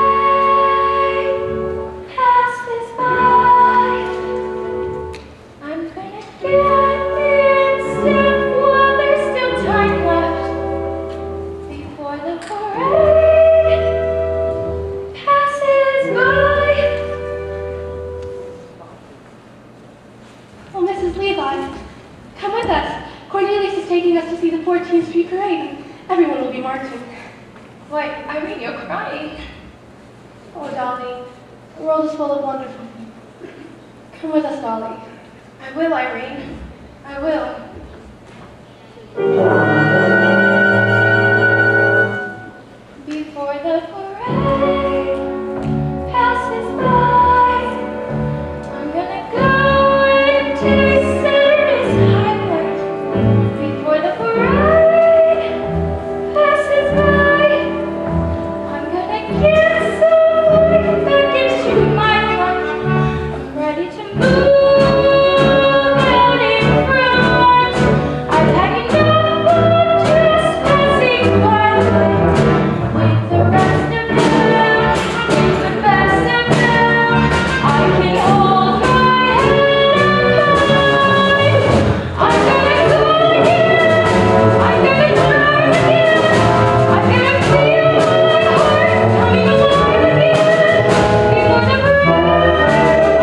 A: passes by, I'm gonna get in step while there's still time left. Before the parade passes by.
H: Oh, Mrs. Levi, come with us. Cornelius is taking us to see the 14th Street Parade. Everyone will be marching.
A: Why, Irene, you're crying.
H: Oh, Dolly, the world is full of wonderful things. Come with us, Dolly.
A: I will, Irene. I will. Before the parade passes by, I'm gonna go and taste Saturday's highlight. Before the parade passes by, I'm gonna get some life back into my life. I'm ready to move out in front. I've had enough of just passing by. With the rest of them, with the best of them, I can hold my head up high. I'm gonna go again, I'm gonna drive again, I'm gonna feel my heart coming alive again. Before the parade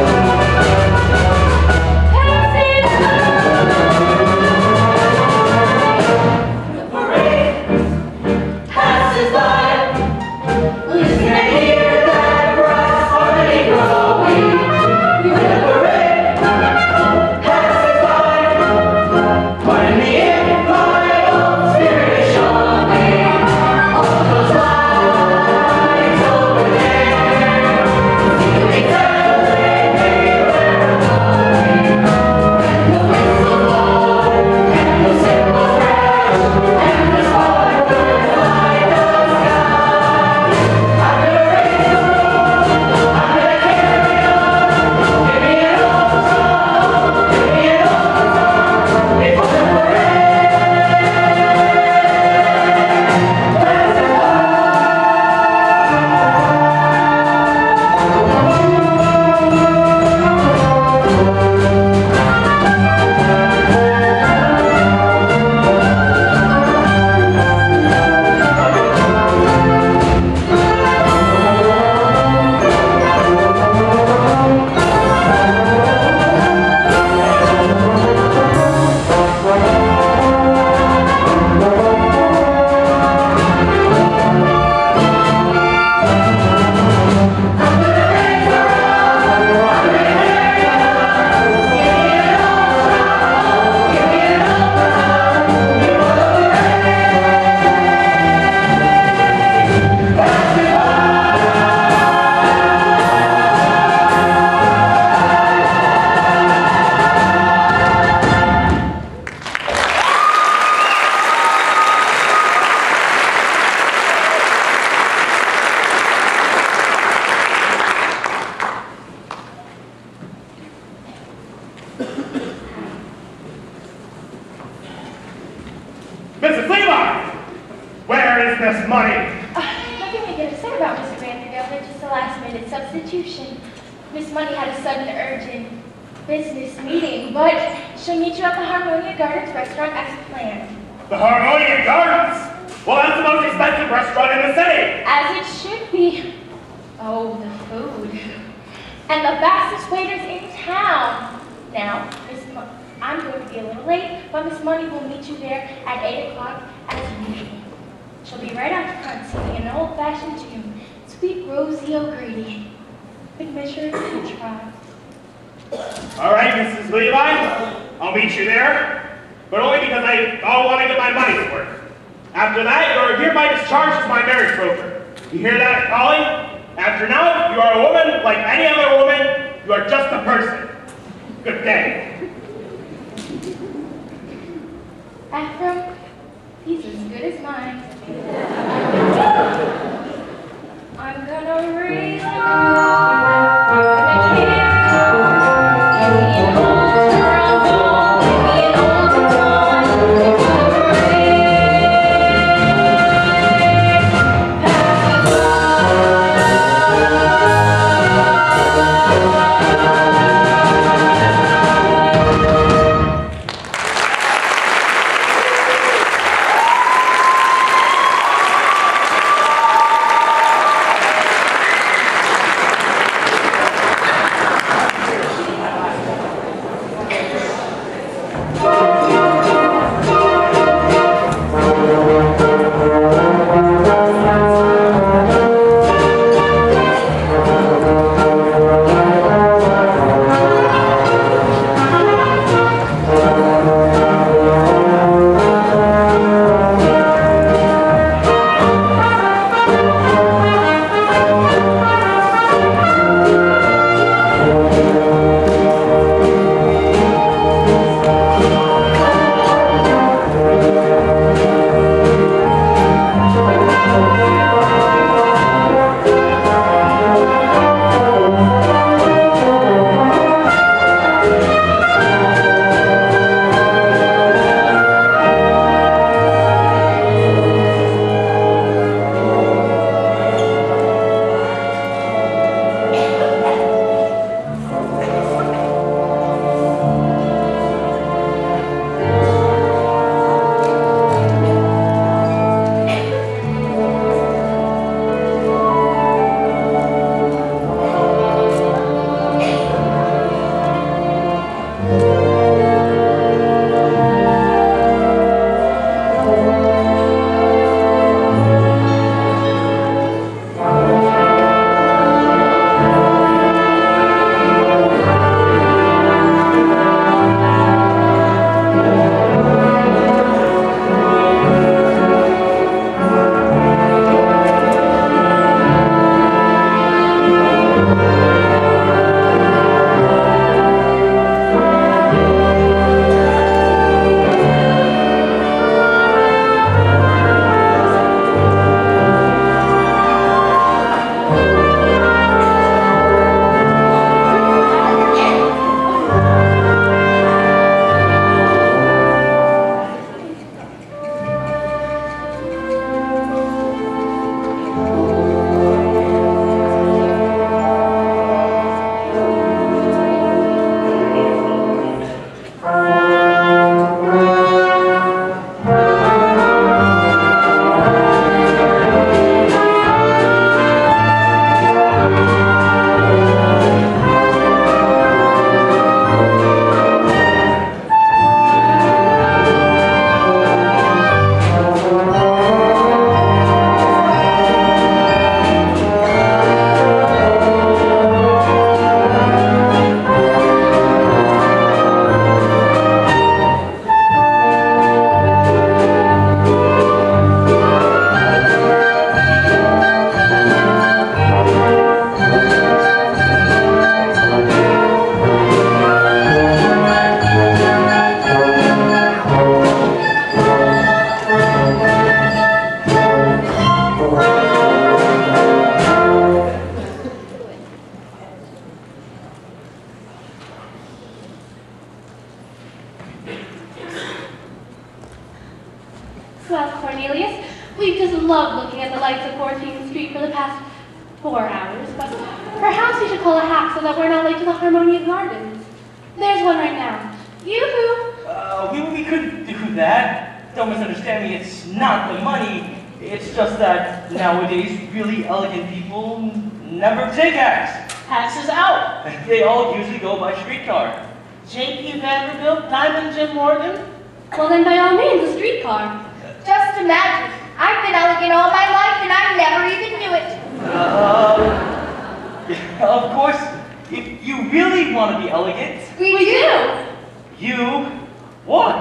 A: passes by. Listen and hear that grass already growing. When the parade passes by, join me in my old spirit is showing. All those lights over there, they tell me where I'm going. And the whistle blows, and the cymbals crash, and the sparklers light the sky. I'm gonna raise the roof, I'm gonna carry on. Give me an old song, give me an old song. Before the parade passes
D: Mrs. Levi! Where is this money?
A: Nothing to get upset about, Mr. Vanderbilt. It's just a last-minute substitution. Miss Money had a sudden urgent
I: business meeting, but she'll meet you at the Harmonia Gardens restaurant as planned.
D: The Harmonia Gardens? Well, that's the most expensive restaurant in the city.
I: As it should be. Oh, the food. And the fastest waiters in town. Now, I'm going to be a little late, but Miss Money will meet you there at 8 o'clock as usual. She'll be right out front singing an old-fashioned tune, Sweet Rosie O'Grady. Big measure to try.
D: All right, Mrs. Levi, I'll meet you there, but only because I'll want to get my money's worth. After that, you are hereby discharged as my marriage broker. You hear that, Dolly? After now, you are a woman like any other woman. You are just a person. Good day.
I: Ephraim, he's as good as mine. I'm gonna raise you.
H: Well, Cornelius, we've just loved looking at the lights of 14th Street for the past 4 hours, but perhaps we should call a hack so that we're not late to the Harmonia Gardens. There's one right now. Yoo-hoo!
F: We couldn't do that. Don't misunderstand me. It's not the money. It's just that nowadays really elegant people never take hacks.
G: Hacks is out.
F: They all usually go by streetcar.
G: J.P. Vanderbilt, Diamond Jim Morgan.
H: Well then by all means, a streetcar.
I: Just imagine, I've been elegant all my life and I never even knew it.
F: Of course, if you really want to be elegant,
I: We do.
F: you walk.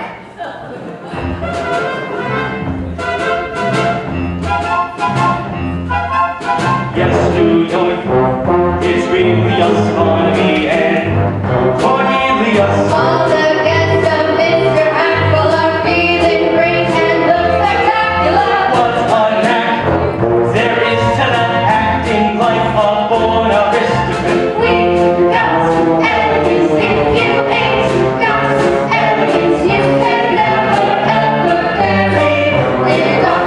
F: Yes, New York is really astronomy and Cornelius.
I: All the guests of Mr. Hackle are feeling great and look spectacular.
F: What a knack there is to that acting like a born aristocrat.
I: We've got elegance if you ain't got elegance. You can never ever marry it all.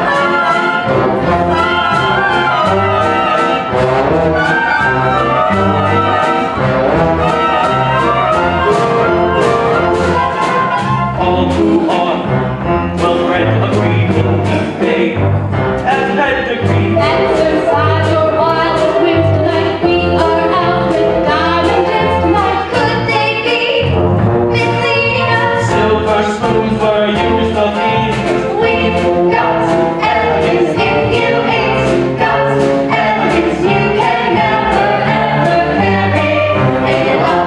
F: All who are well-bred agree they have pedigree.
H: Exercise your wildest whims tonight. We are out with diamond gems tonight.
I: Could they be misleading us?
F: Silver spoons were used of these.
I: We've got elegance if you ain't got elegance. You can never ever marry it all.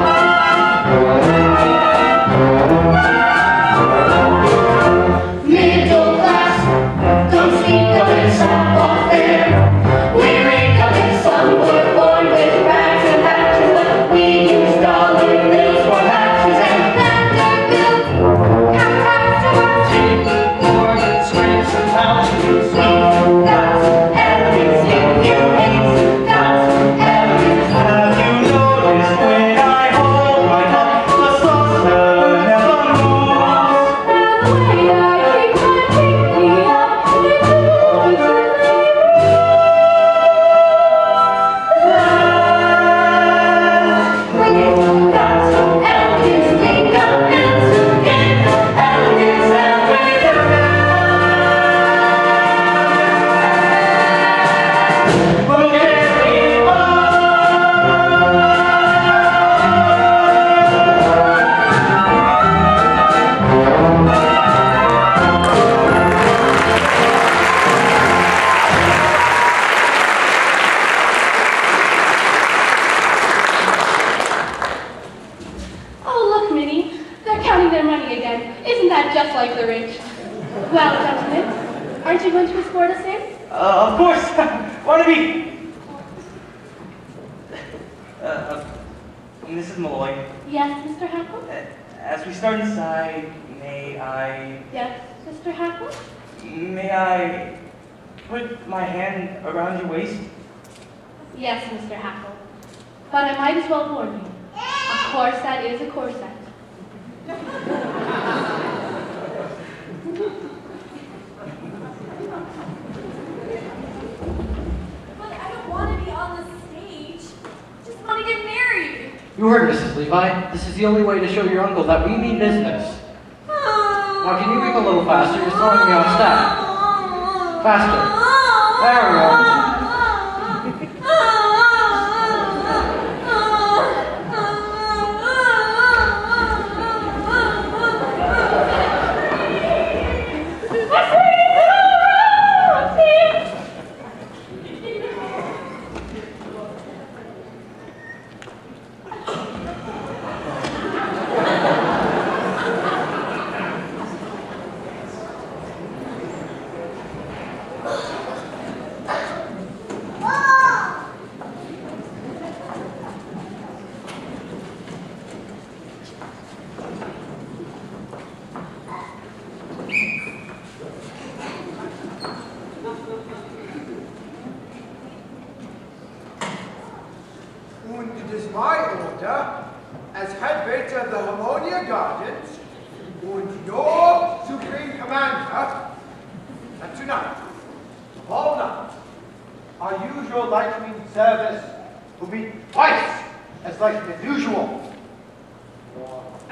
I: Middle class, don't speak of it, softball fair. We rake up in some were born with rags and hatches, but we use dollar bills for hatches and Vanderbilt. Come back to us.
E: Morgan scrapes and houses.
I: We've got elegance if you ain't got elegance.
F: Have you noticed when I hold my cup, the saucer never moves?
H: And the way I keep my pinky up, it moves and
I: We've got elegance, we got bills to get elegance and we're
F: We'll carry on.
H: oh look, Minnie, they're counting their money again. Isn't that just like the rich? Well, gentlemen, aren't you going to escort us in?
F: Of course. Barnaby. Mrs. Malloy,
H: Yes, Mr. Hackle?
F: as we start inside, may
H: Yes, Mr. Hackle?
F: I put my hand around your waist?
H: Yes, Mr. Hackle. But I might as well warn you. A corset is a corset.
J: But I don't want to be on the stage. Just want to get married.
C: You heard Mrs. Levi. This is the only way to show your uncle that we mean business. Now, can you read a little faster? You're throwing me off step. Faster. There we go.
K: Und it is my order, as head waiter of the Harmonia Gardens, and your supreme commander, that tonight, all night, our usual lightning service will be twice as light as usual. For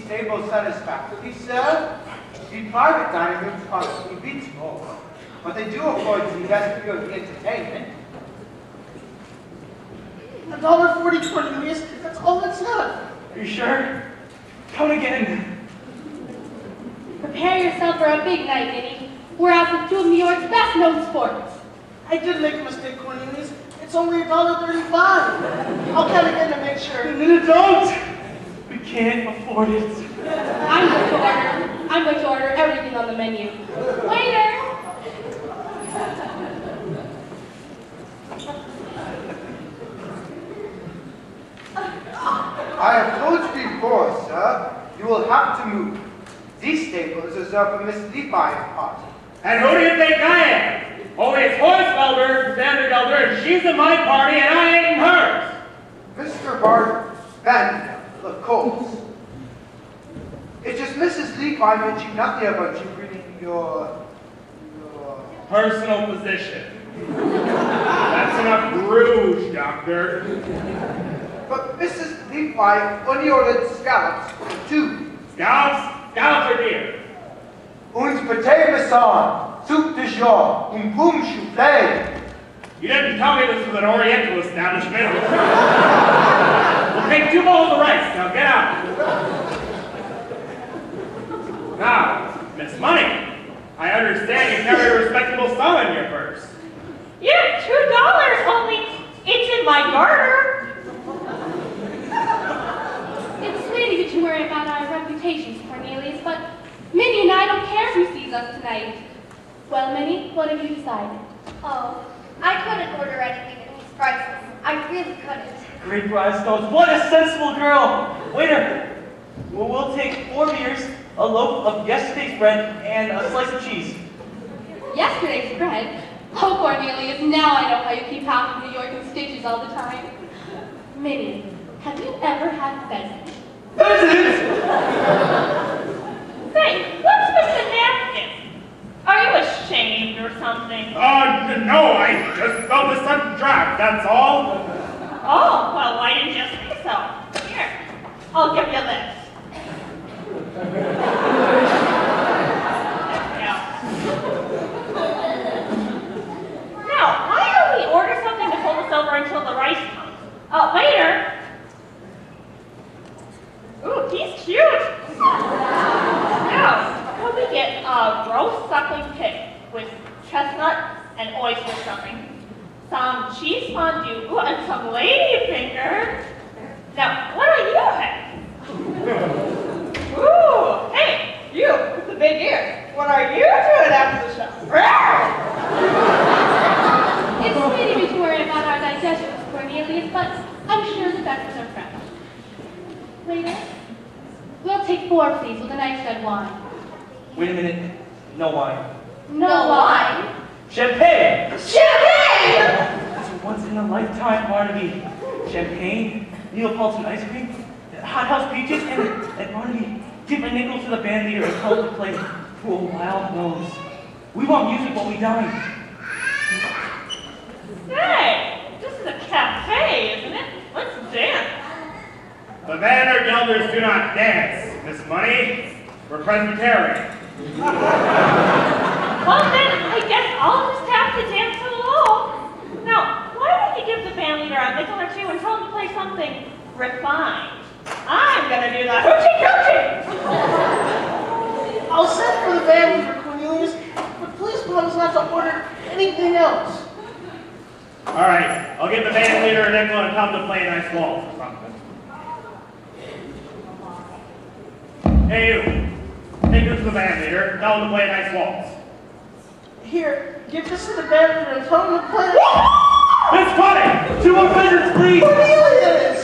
K: stable satisfactorily, sir. The private dining rooms cost a bit more, but they do afford the best view of the entertainment.
G: $1.40, Cornelius. That's all that's left.
F: Are you sure? Come again.
H: Prepare yourself for a big night, Minnie. We're out with two of New York's best-known sports.
G: I did make a mistake, Cornelius. It's only $1.35. I'll count again to make sure.
F: No, don't! We can't afford it.
H: I'm going to order everything on the menu. Waiter!
K: I have told you before, sir, you will have to move. This table is reserved for Miss Levi's party.
D: And who do you think I am? Oh, it's Horsefelder, Vandergelder, and she's in my party, and I ain't in hers.
K: Mr. Bart Van, of course. It's just Mrs. Levi mentioned nothing about you bringing your
D: Personal position. That's enough rouge, Doctor.
K: But Mrs. Levi only ordered scallops for 2.
D: Scallops? Scallops are dear.
K: Und pâté maison, soup de jour, pomme soufflé.
D: You didn't tell me this was an Oriental establishment. We'll take 2 bowls of rice. Now get out. Now, Miss Money, I understand you carry a respectable sum in your purse.
A: Yeah, $2 only. It's in my garter.
H: It's sweet of you to worry about our reputations, Cornelius, but Minnie and I don't care who sees us tonight. Well, Minnie, what have you decided?
I: Oh, I couldn't order anything at these prices. I really couldn't.
F: Great Bridestone, what a sensible girl! Waiter, we'll take 4 beers, a loaf of yesterday's bread, and a slice of cheese.
H: Yesterday's bread? Oh, Cornelius, now I know how you keep half of New York in stitches all the time. Minnie, have you ever had pheasant?
F: Pheasant?
A: Say, what's with the napkin? Are you ashamed or something?
D: No, I just felt a sudden draft, that's all.
A: Oh, well, why didn't you say so? Here, I'll give you this. Now, why don't we order something to hold us over until the rice comes? Waiter. Ooh, he's cute. Now, could we get a roast suckling pig with chestnut and oyster stuffing, some cheese fondue, ooh, and some lady finger? Now, what do you have? Ooh, hey, you with the big ears. What are you doing after the show?
H: It's sweet of you to worry about our digestions, Cornelius, but I'm sure the beggars are fresh. Waiter, we'll take 4, please, with a nice red wine.
F: Wait a minute, no wine.
H: No wine?
F: Champagne!
I: Champagne!
F: It's a once-in-a-lifetime Barnaby. Champagne, Neapolitan ice cream, hothouse peaches, and Barnaby, give a nickel to the band leader and tell him to play Through a Wild Rose. We want music while we dine.
A: Hey, this is a cafe, isn't it? Let's dance.
D: The Vandergelders do not dance, Miss Money. We're Presbyterian.
A: Well then, I guess I'll just have to dance alone. Now, why don't you give the band leader a nickel or 2 and tell him to play something refined? I'm gonna do the hoochie coochie.
G: I'll send for the band leader, Cornelius, but please promise not to order anything else.
D: All right, I'll give the band leader a nickel and tell him to play a nice waltz or something. Hey, you. Take this to the band leader. Tell him to play a nice waltz.
G: Here, give this to the band leader and tell him to play.
D: Miss Money!
F: 2 more pheasants, please!
G: Cornelius!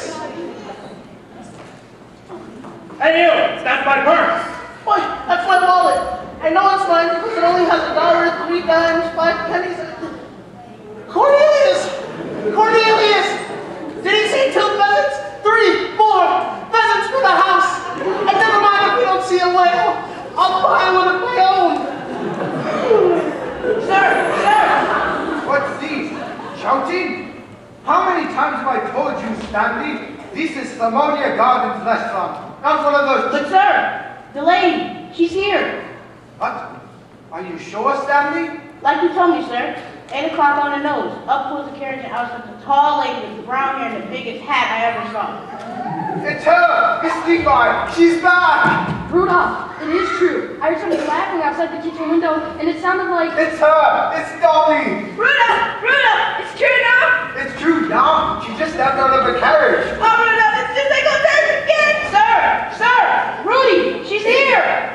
D: Hey, you. That's my purse.
G: Why, that's my wallet. I know it's mine because it only has $1, 3 dimes, 5 pennies. Cornelius! Cornelius! Did he say 2 pheasants? 3, 4 pheasants for the house. And never mind if we don't see a whale. I'll buy one of my own.
K: Sir! What's this? Shouting? How many times have I told you, Stanley? This is Thermonia Gardens restaurant. Not one of those.
G: But sir, the lady, she's here.
K: What? Are you sure, Stanley?
G: Like you told me, sir. 8 o'clock on the nose. Up pulls the carriage and out steps a tall lady with brown hair and the biggest hat I ever saw.
K: It's her! Miss Levi! She's back!
H: Rudolph, it is true. I heard somebody laughing outside the kitchen window, and it sounded like...
K: It's her! It's Dolly!
G: Rudolph! Rudolph! It's true now!
K: It's true now! She just stepped out of the carriage!
G: Oh, Rudolph, it's just like old times again! Sir! Sir! Rudy! She's here!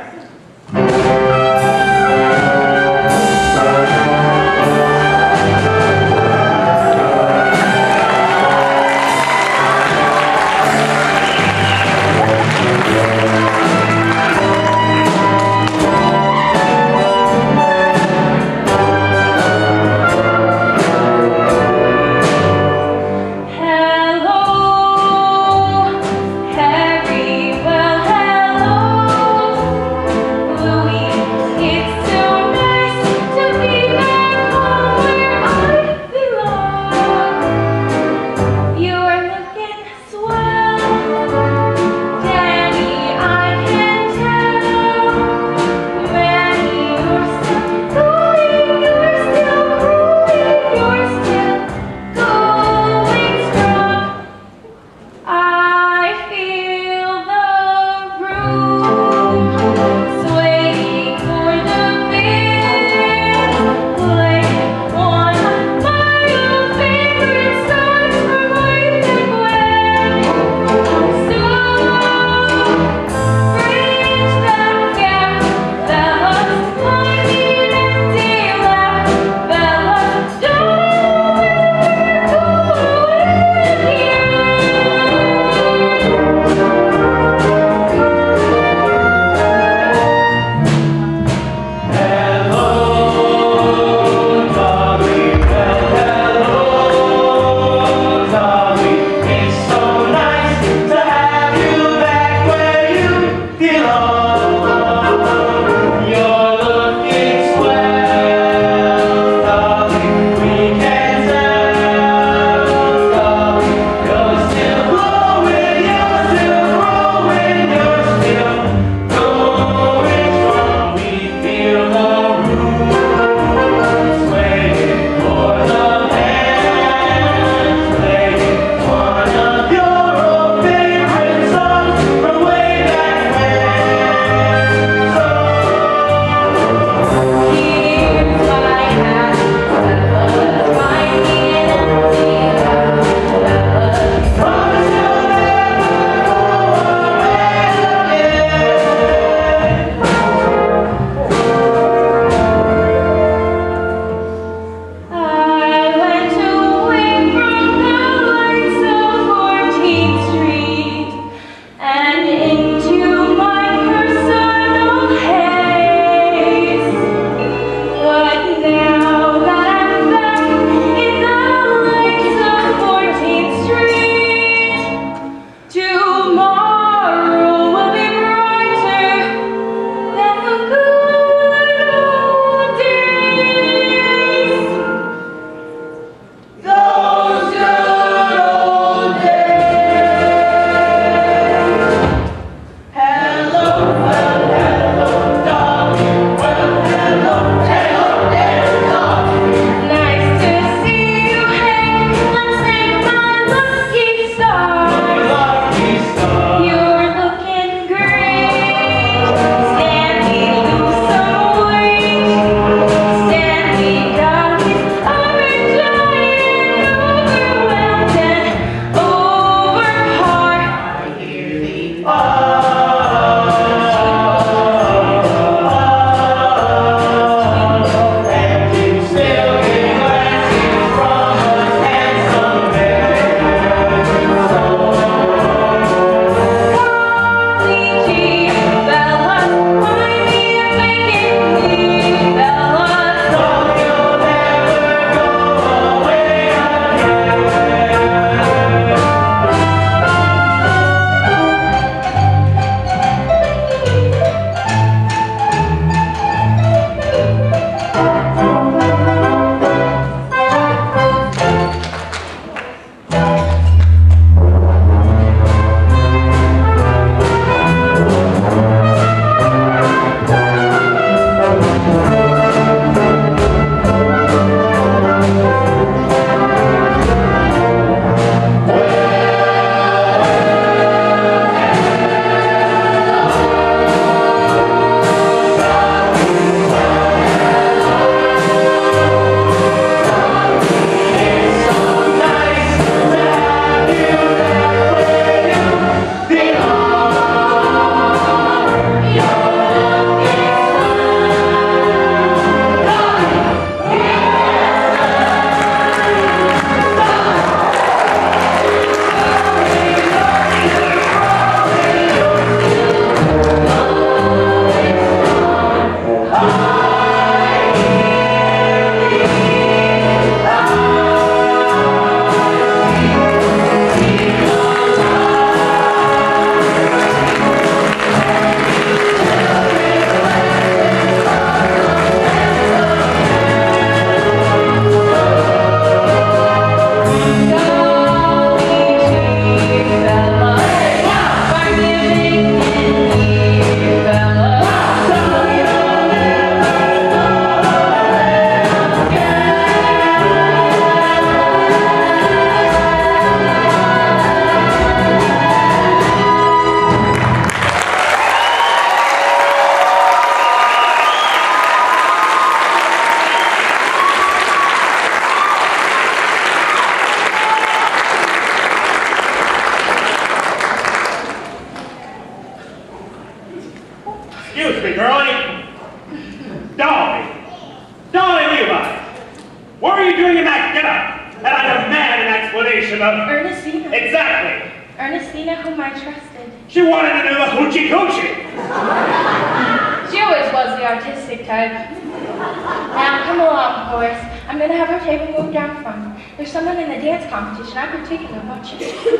D: conversation of...
A: Ernestina.
D: Exactly.
A: Ernestina, whom I trusted.
D: She wanted to do the hoochie-coochie.
A: She always was the artistic type. Now, come along, Horace. I'm going to have our table moved down front. There's someone in the dance competition I'm particularly watching.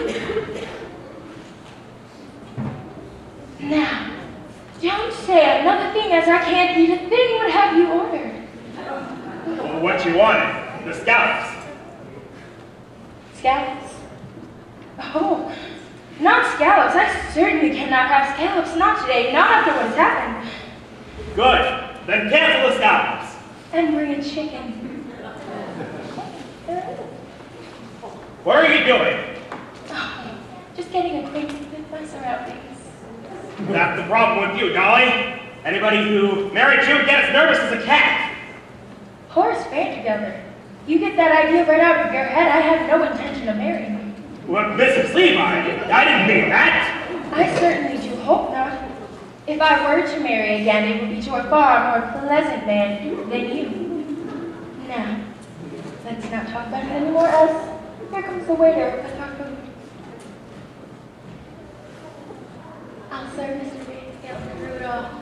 A: Now, don't say another thing, as I can't eat a thing. What have you ordered?
D: What you wanted? The scallops.
A: Scallops? Oh, not scallops. I certainly cannot have scallops. Not today. Not after what has happened.
D: Good. Then cancel the scallops.
A: And bring a chicken.
D: What are you doing?
A: Oh, just getting acquainted with my surroundings.
D: That's the problem with you, Dolly. Anybody who married you gets nervous as a cat.
A: Horace Vandergelder, you get that idea right out of your head. I have no intention of marrying you.
D: Well, Mrs. Levi, I didn't mean that.
A: I certainly do hope not. If I were to marry again, it would be to a far more pleasant man than you. Now, let's not talk about it anymore, else here comes the waiter with our food. I'll serve Mr. Vandergelder Rudolph.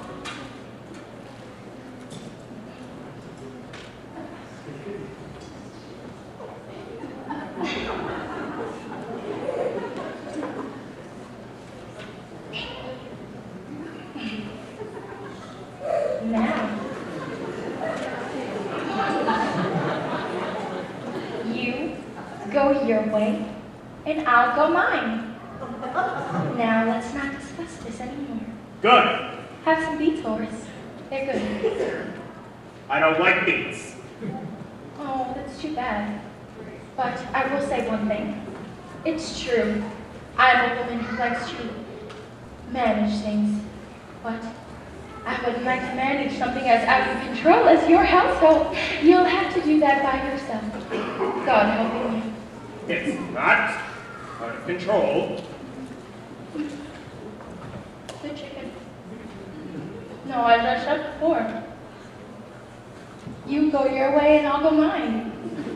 A: Now, you go your way, and I'll go mine. Now, let's not discuss this anymore.
D: Good.
A: Have some beets, Horace. They're good.
D: I don't like beets.
A: Oh, that's too bad. But I will say one thing. It's true. I'm a woman who likes to manage things. But I wouldn't like to manage something as out of control as your household. You'll have to do that by yourself. God helping you.
D: It's not out of control.
A: The chicken. No, as I said before. You go your way and I'll go mine.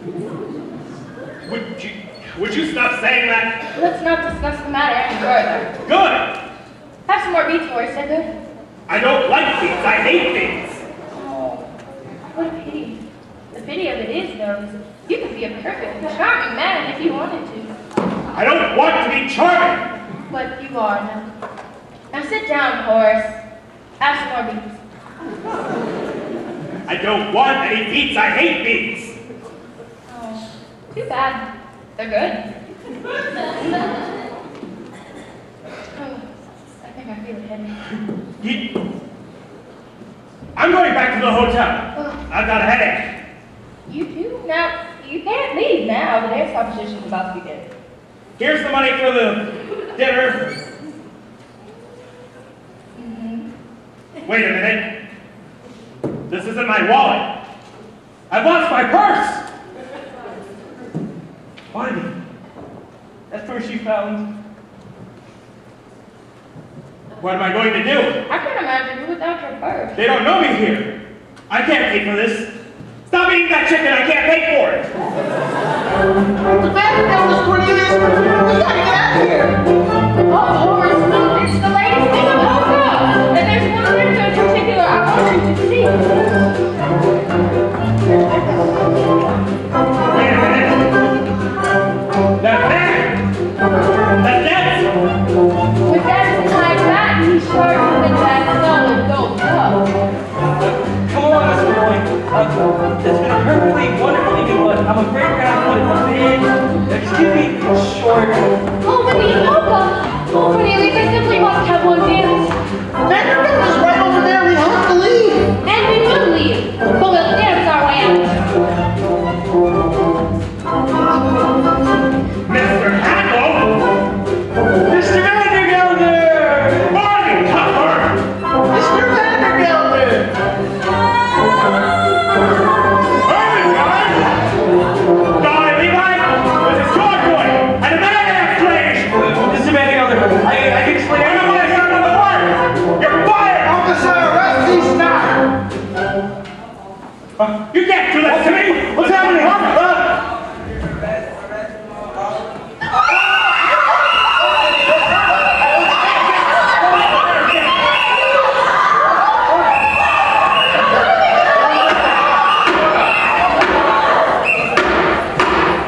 D: Would you stop saying that?
A: Let's not discuss the matter any further.
D: Good.
A: Have some more beets, Horace. They're good.
D: I don't like beets. I hate beets.
A: Oh, what a pity. The pity of it is, though, is you could be a perfectly charming man if you wanted to.
D: I don't want to be charming.
A: But you are now. Now sit down, Horace. Have some more beets.
D: I don't want any beets. I hate beets.
A: Oh, too bad. They're good. Oh, I think I feel a headache.
D: I'm going back to the hotel.
A: Oh.
D: I've got a headache.
A: You too? Now, you can't leave now. The dance competition's about to begin.
D: Here's the money for the dinner. Wait a minute. This isn't my wallet. I've lost my purse.
F: Bonnie, that purse you found.
D: What am I going to do?
A: I can't imagine you without your purse.
D: They don't know me here. I can't pay for this. Stop eating that chicken. I can't pay for it.
G: The Vandergelder's Cornelius. We gotta get out of here.
A: Oh, Horace, look, it's the latest thing of Hoka. And there's one window in particular I want you to see.
D: Wait a minute. That's it. That's it.
A: With that like that, he's charged with that solid gold cup.
F: Come along, Mr. Boy. It's been a perfectly wonderful evening, but I'm afraid we're gonna put it a bit, excuse me, short.
H: Oh, but the Hoka! Oh, Cornelius, I simply must have one dance.
G: Vandergelder's right over there. We have to leave.
H: And we will leave, but we'll dance our way out.
D: Mr. Handel.
F: Mr. Vandergelder!
D: Barney Tupper.
G: Mr. Vandergelder.
D: Dolly Levi, this is your boy, and a man explanation.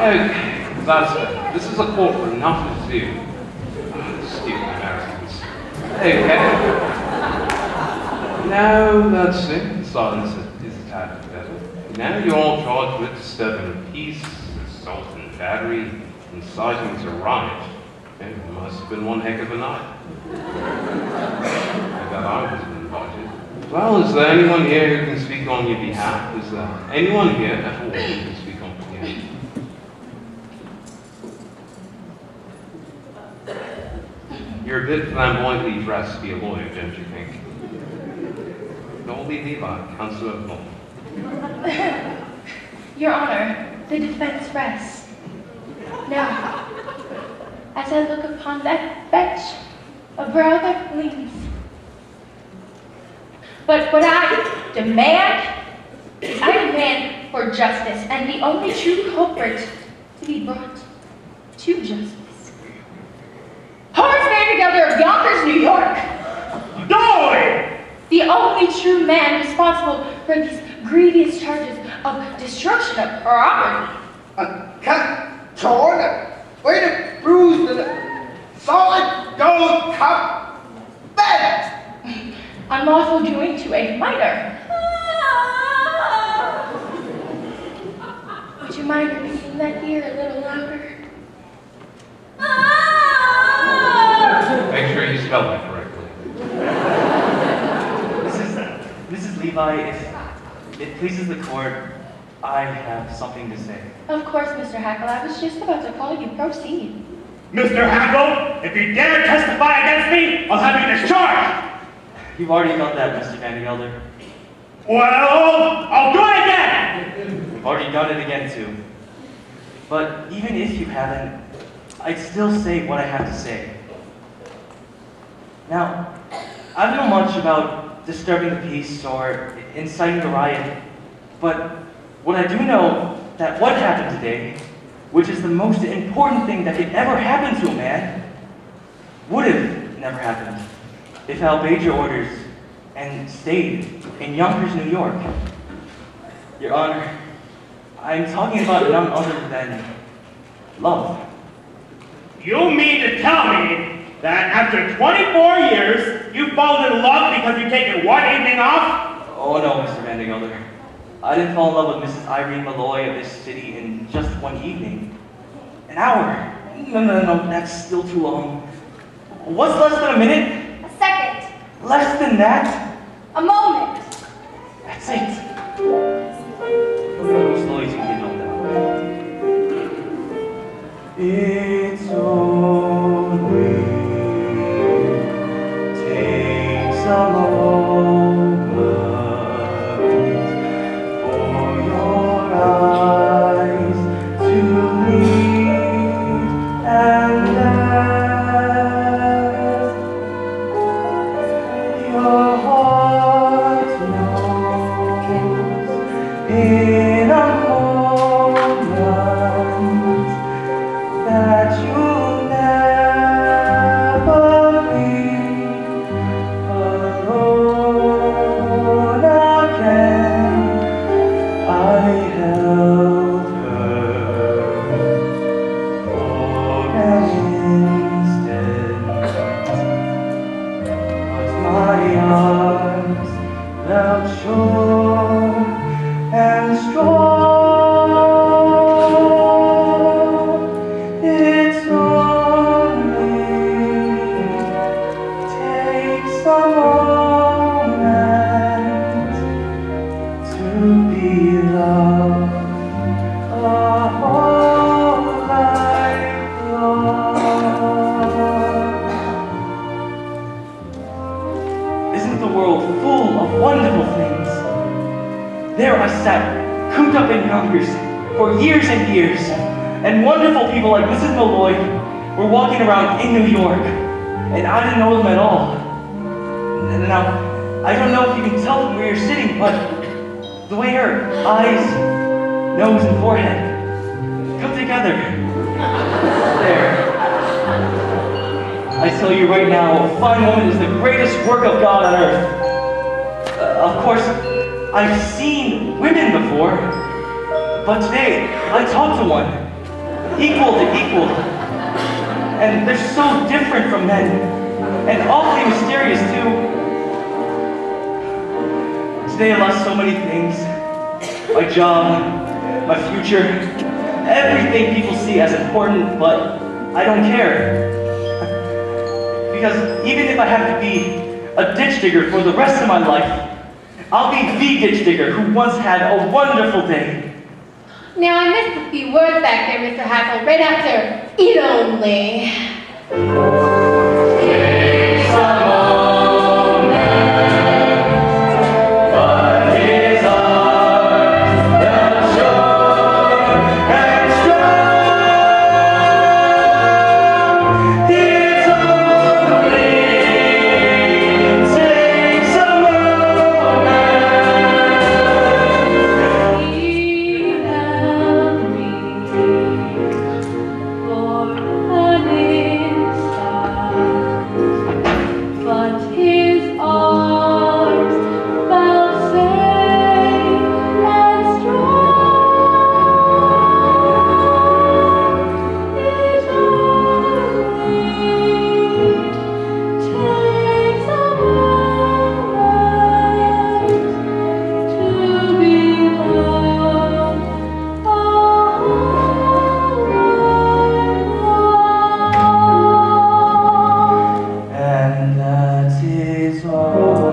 L: Okay, that's it. This is a courtroom, not a zoo. Stupid Americans. Okay. Now that's it. Silence is a tad better. Now you're all charged with disturbing the peace, assault and battery, inciting to riot. It must have been one heck of a night. I bet I wasn't invited. Well, is there anyone here who can speak on your behalf? Is there anyone here at all who can speak on your behalf? You're a bit flamboyantly dressed to be a lawyer, don't you think? Dolly Levi, Counselor of Law.
H: Your Honor, the defense rests. Now, as I look upon that bench, a brow that gleams. But what I demand for justice, and the only true culprit to be brought to justice. Horace Vandergelder of Yonkers, New York!
D: Dolly!
H: The only true man responsible for these grievous charges of destruction of property.
K: A cut torn, a way to bruise the solid gold cup bed.
H: Unlawful doing to a minor. Would you mind repeating that here a little louder?
L: Make sure you spell that correctly.
F: Mrs. Levi, if it pleases the court, I have something to say.
H: Of course, Mr. Hackle. I was just about to call you. Proceed.
D: Mr. Hackle, if you dare testify against me, I'll have you discharged!
F: You've already done that, Mr. Vandergelder.
D: Well, I'll do it again!
F: You've already done it again, too. But even if you haven't, I'd still say what I have to say. Now, I don't know much about disturbing the peace or inciting a riot, but what I do know that what happened today, which is the most important thing that could ever happen to a man, would have never happened if I obeyed your orders and stayed in Yonkers, New York. Your Honor, I'm talking about none other than love.
D: You mean to tell me that after 24 years, you've fallen in love because you've taken one evening off?
F: Oh no, Mr. Vandergelder. I didn't fall in love with Mrs. Irene Malloy of this city in just one evening. An hour. No, that's still too long. What's less than a minute?
I: A second.
F: Less than that?
I: A moment.
F: That's it. Slowly you can know that. It's only takes a moment for your eyes to meet and let your heart knows in a moment that you'll never be alone again. I held her for an instant, but my arms felt sure and strong. It's only takes a moment to be loved a whole life long. Isn't the world full of wonderful things? There I sat, cooped up in Yonkers for years and years, and wonderful people like Mrs. Malloy were walking around in New York, and I didn't know them at all. Now, I don't know if you can tell from where you're sitting, but the way her eyes, nose, and forehead come together. There. I tell you right now, a fine woman is the greatest work of God on earth. Of course, I've seen women before, but today I talked to one, equal to equal. And they're so different from men, and awfully mysterious too. Today I lost so many things. My job, my future, everything people see as important, but I don't care. Because even if I have to be a ditch digger for the rest of my life, I'll be the ditch digger who once had a wonderful day.
H: Now I missed a few words back there, Mr. Hackle, right after it only.
E: Takes a moment, but his arms held sure and strong. It's only takes a moment.
H: He held me for an instant, but his arms felt safe and strong. It only takes a moment to be loved a whole life long.
F: And that is all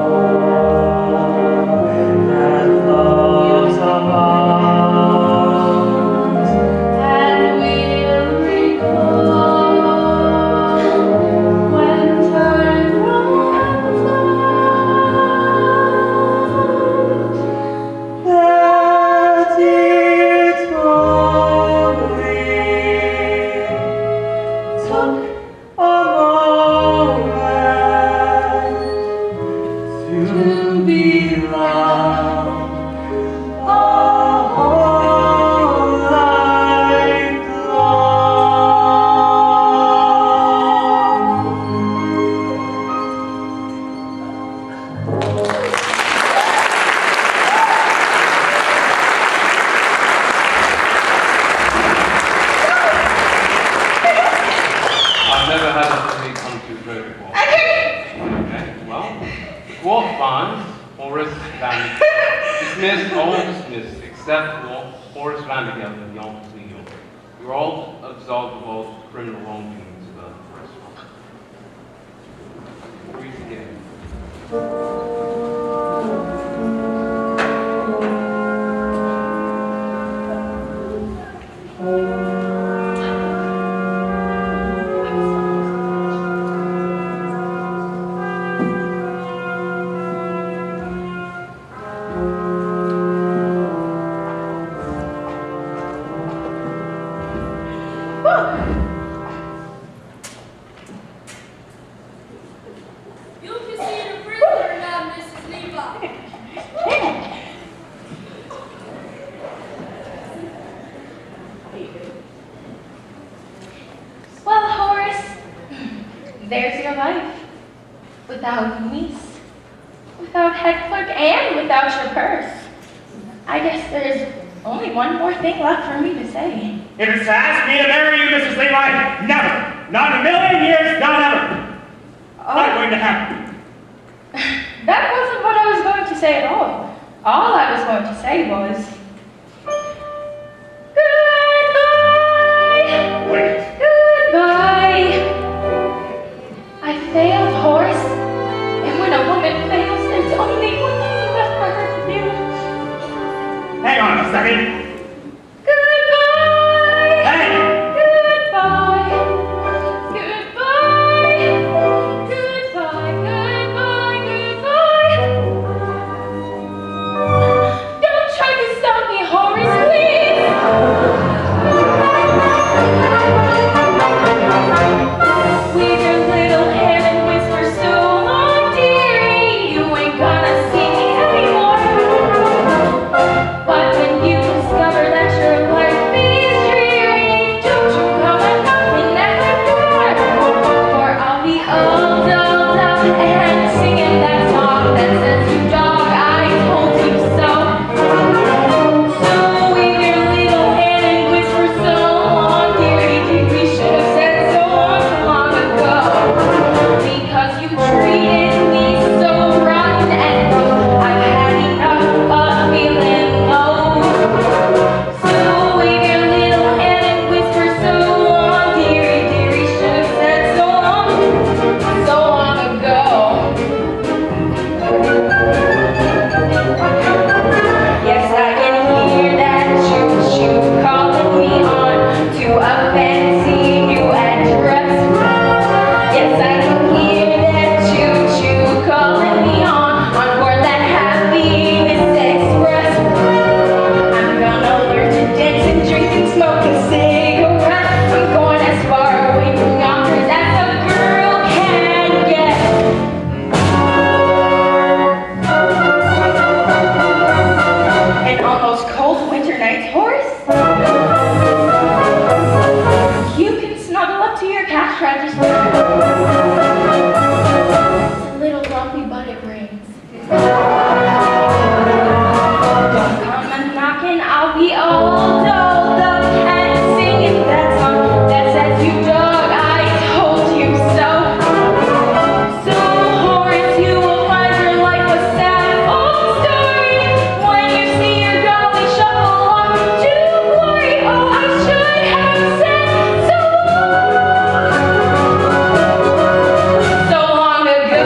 F: that love's about.
H: And we'll recall when time runs out.
F: That it only took a moment to be loved a whole life long.
L: I've never had a play come to play before. Okay, well, Dwarf Barnes, Horace Van, dismissed, all dismissed, except Horace Vandergeld and Jan Cleo. You're all absolved of all criminal wrongdoings of the first one. Read again.
J: You can see the prisoner now, Mrs. Levi.
H: Well, Horace, there's your life. Without niece, without head clerk, and without your purse. I guess there's only one more thing left for me to say.
D: If it's to ask me to marry you, Mrs. Levi, never. Not in a million years, not ever. Not going to happen.
H: That wasn't what I was going to say at all. All I was going to say was, goodbye!
D: Wait.
H: Goodbye! I failed, Horace. And when a woman fails, there's only one thing left for her to do.
D: Hang on a second.
H: Goodbye!
D: Hey!
H: Goodbye! Goodbye! Goodbye, goodbye, goodbye! Don't try to stop register. A little lumpy, but it rings. Don't come a-knocking, I'll be all dolled up and singing that song that says you dug, I told you so. So, Horace, you will find your life a sad old story when you see your Dolly shuffle off to glory. Oh, I should have said so long ago.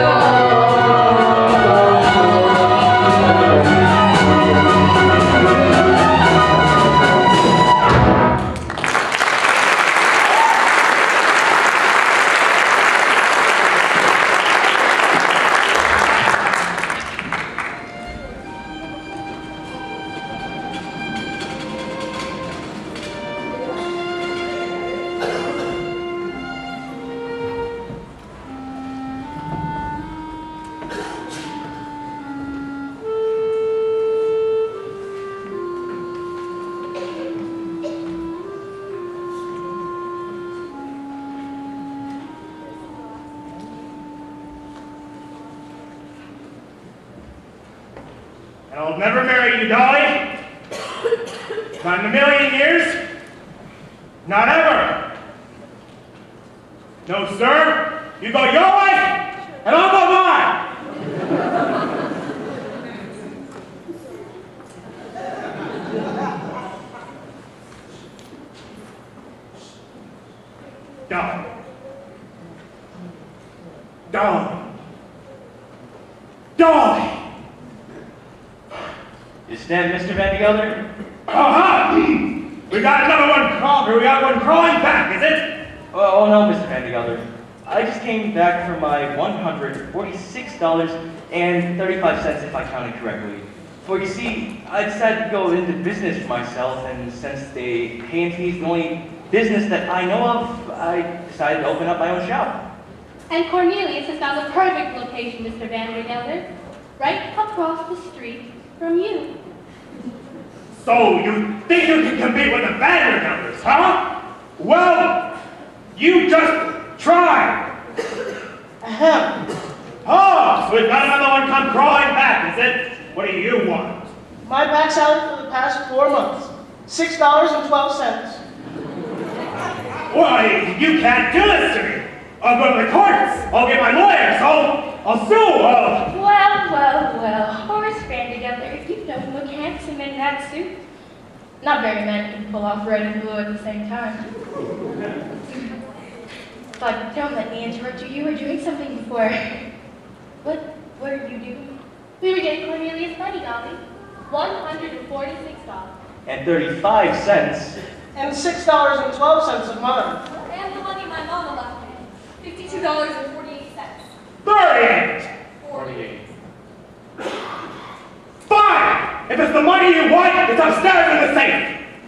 D: And I'll never marry you, Dolly. Not in a million years. Not ever. No, sir. You go your way, and I'll go mine. Dolly. Dolly. Dolly.
F: Is that Mr. Van de Gelder?
D: Uh-huh. We got another one crawling. We got one crawling back, is it?
F: Oh no, Mr. Van de Gelder. I just came back for my $146.35 if I counted correctly. For you see, I decided to go into business for myself, and since the K&T is the only business that I know of, I decided to open up my own shop.
H: And Cornelius has found the perfect location, Mr. Van der Gelder. Right across the street from you.
D: So you think you can compete with the Vandergelters, huh? Well, you just try.
G: Ahem.
D: Oh, so we've got another one come crawling back, is it? What do you want?
G: My back salary for the past 4 months. $6.12.
D: Why, you can't do this to me. I'll go to the courts. I'll get my lawyers. I'll sue.
H: Well, Horace Van de Gelder, if you don't look handsome in that suit. Not very many can pull off red and blue at the same time. But don't let me interrupt you. You were doing something before. What are you doing? We were getting Cornelius money, Dolly. $146.
F: And 35 cents.
G: And $6.12 of mine.
J: And the money my mama left me. $52.48.
D: 38.
L: 48.
D: Fine. If it's the money you want, it's upstairs in the safe.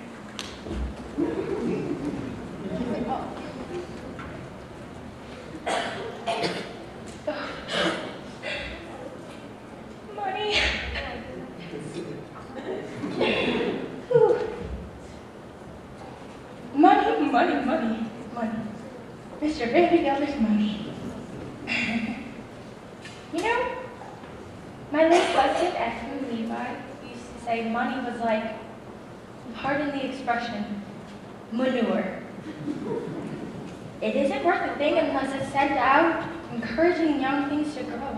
H: Money. Money. Mr. Van de Gelder's money. You know, my late husband, F. Levi, used to say money was like, pardon the expression, manure. It isn't worth a thing unless it's sent out, encouraging young things to grow.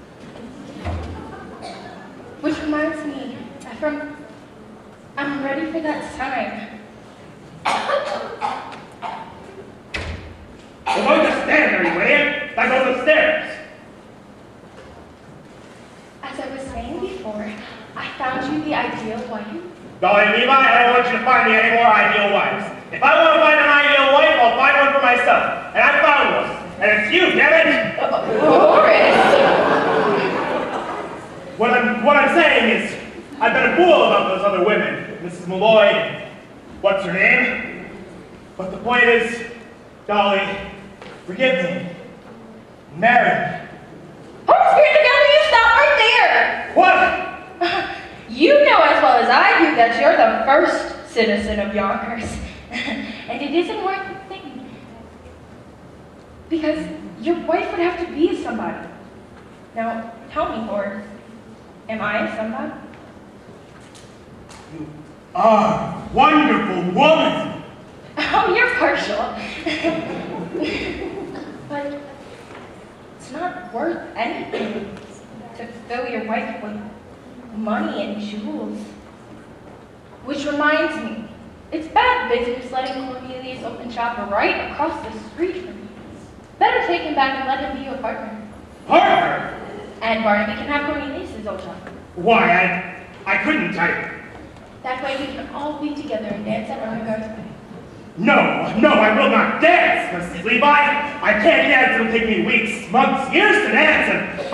H: Which reminds me, Ephraim, I'm ready for that sign.
D: Well, don't just stand there, you idiot. That goes upstairs.
H: As I was saying before, I found you the ideal wife.
D: Dolly and Levi, I don't want you to find me any more ideal wives. If I want to find an ideal wife, I'll find one for myself. And I found one. And it's you, damn it!
H: Horace!
D: What I'm saying is, I've been a fool about those other women. Mrs. Malloy, what's her name? But the point is, Dolly, forgive me. Marry me.
H: Horace Van de Gelder, you stop right there!
D: What?
H: You know as well as I do that you're the first citizen of Yonkers. And it isn't worth a thing.
A: Because your wife would have to be somebody. Now, tell me, Horace, am I somebody?
D: You are a wonderful woman.
A: Oh, you're partial. But it's not worth anything to fill your wife with money and jewels. Which reminds me, it's bad business letting Cornelius open shop right across the street from you. Better take him back and let him be your partner.
D: Partner?
A: And Barnaby can have Cornelius's old shop.
D: Why, I couldn't type.
A: That way we can all be together and dance at Ermengarde's wedding.
D: No, I will not dance, Mrs. Levi. I can't dance. It'll take me weeks, months, years to dance, and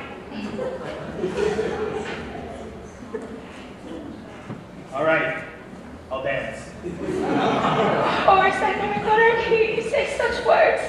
D: All right, I'll dance.
A: Horace, I never thought I'd hear you say such words.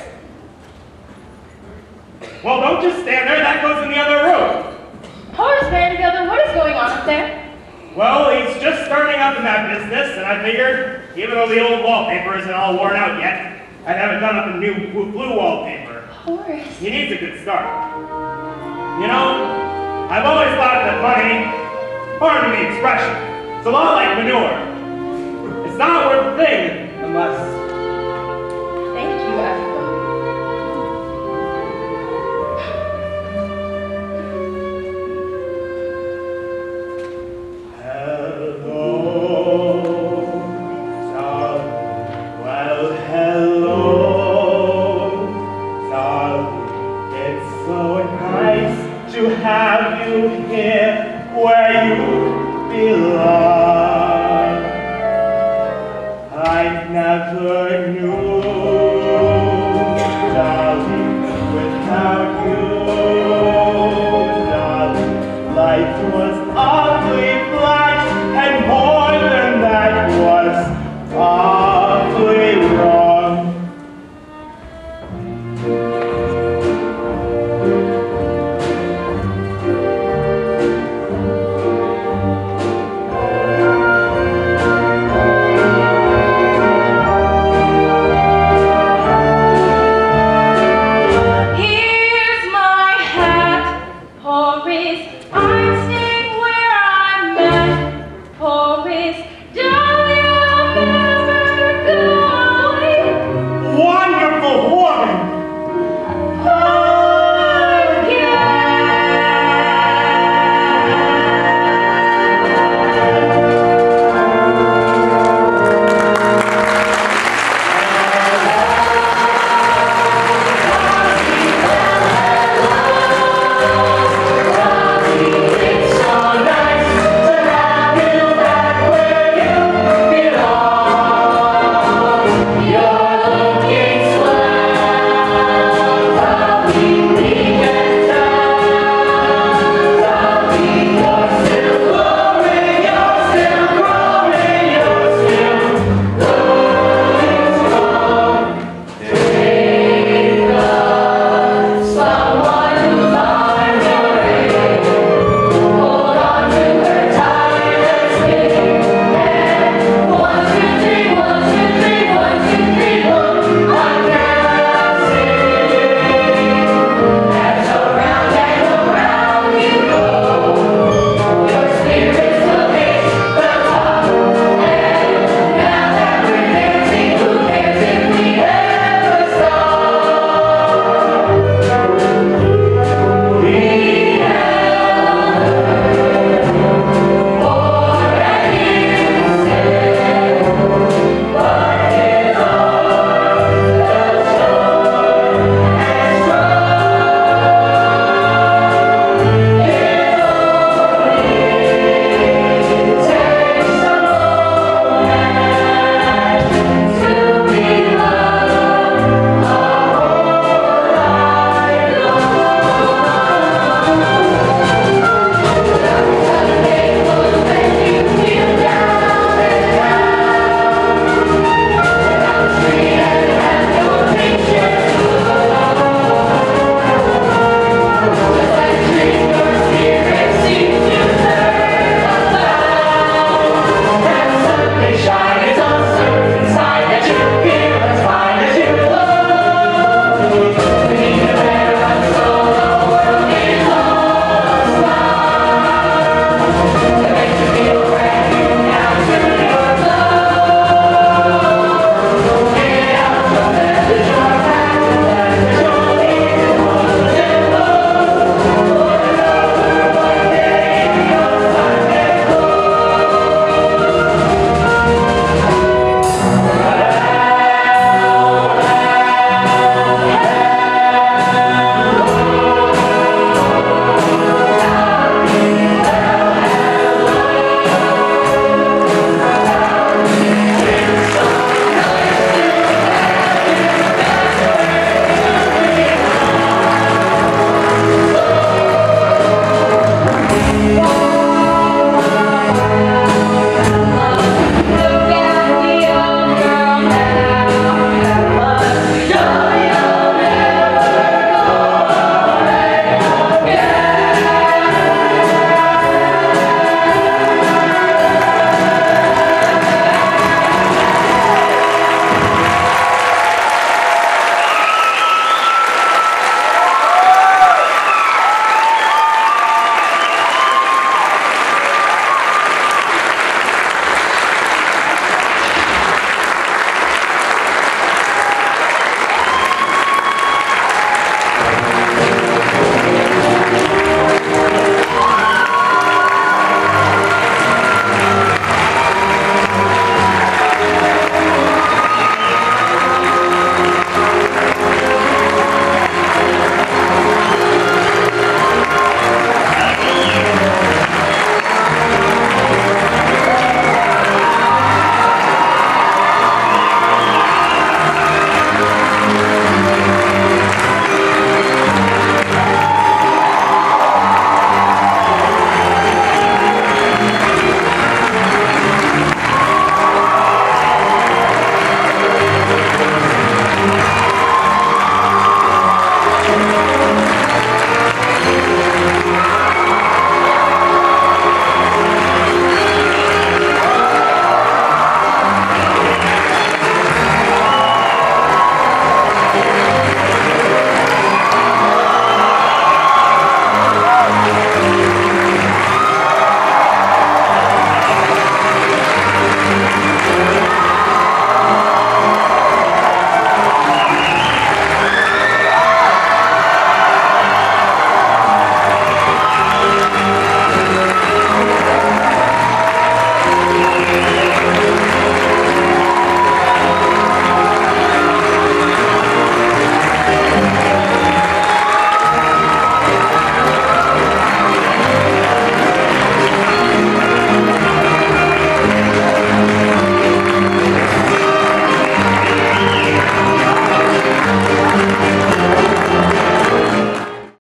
D: Well, don't just stand there. That goes in the other room.
A: Horace Vandergelder, what is going on up there?
D: Well, he's just starting up in that business, and I figured, even though the old wallpaper isn't all worn out yet, I'd have it done up in new blue wallpaper.
A: Horace.
D: He needs a good start. You know, I've always thought that money, pardon the expression, it's a lot like manure. It's not worth a thing unless...
A: Thank you, Ephraim.
E: Have you here where you belong? I never knew, darling, without you, darling, life was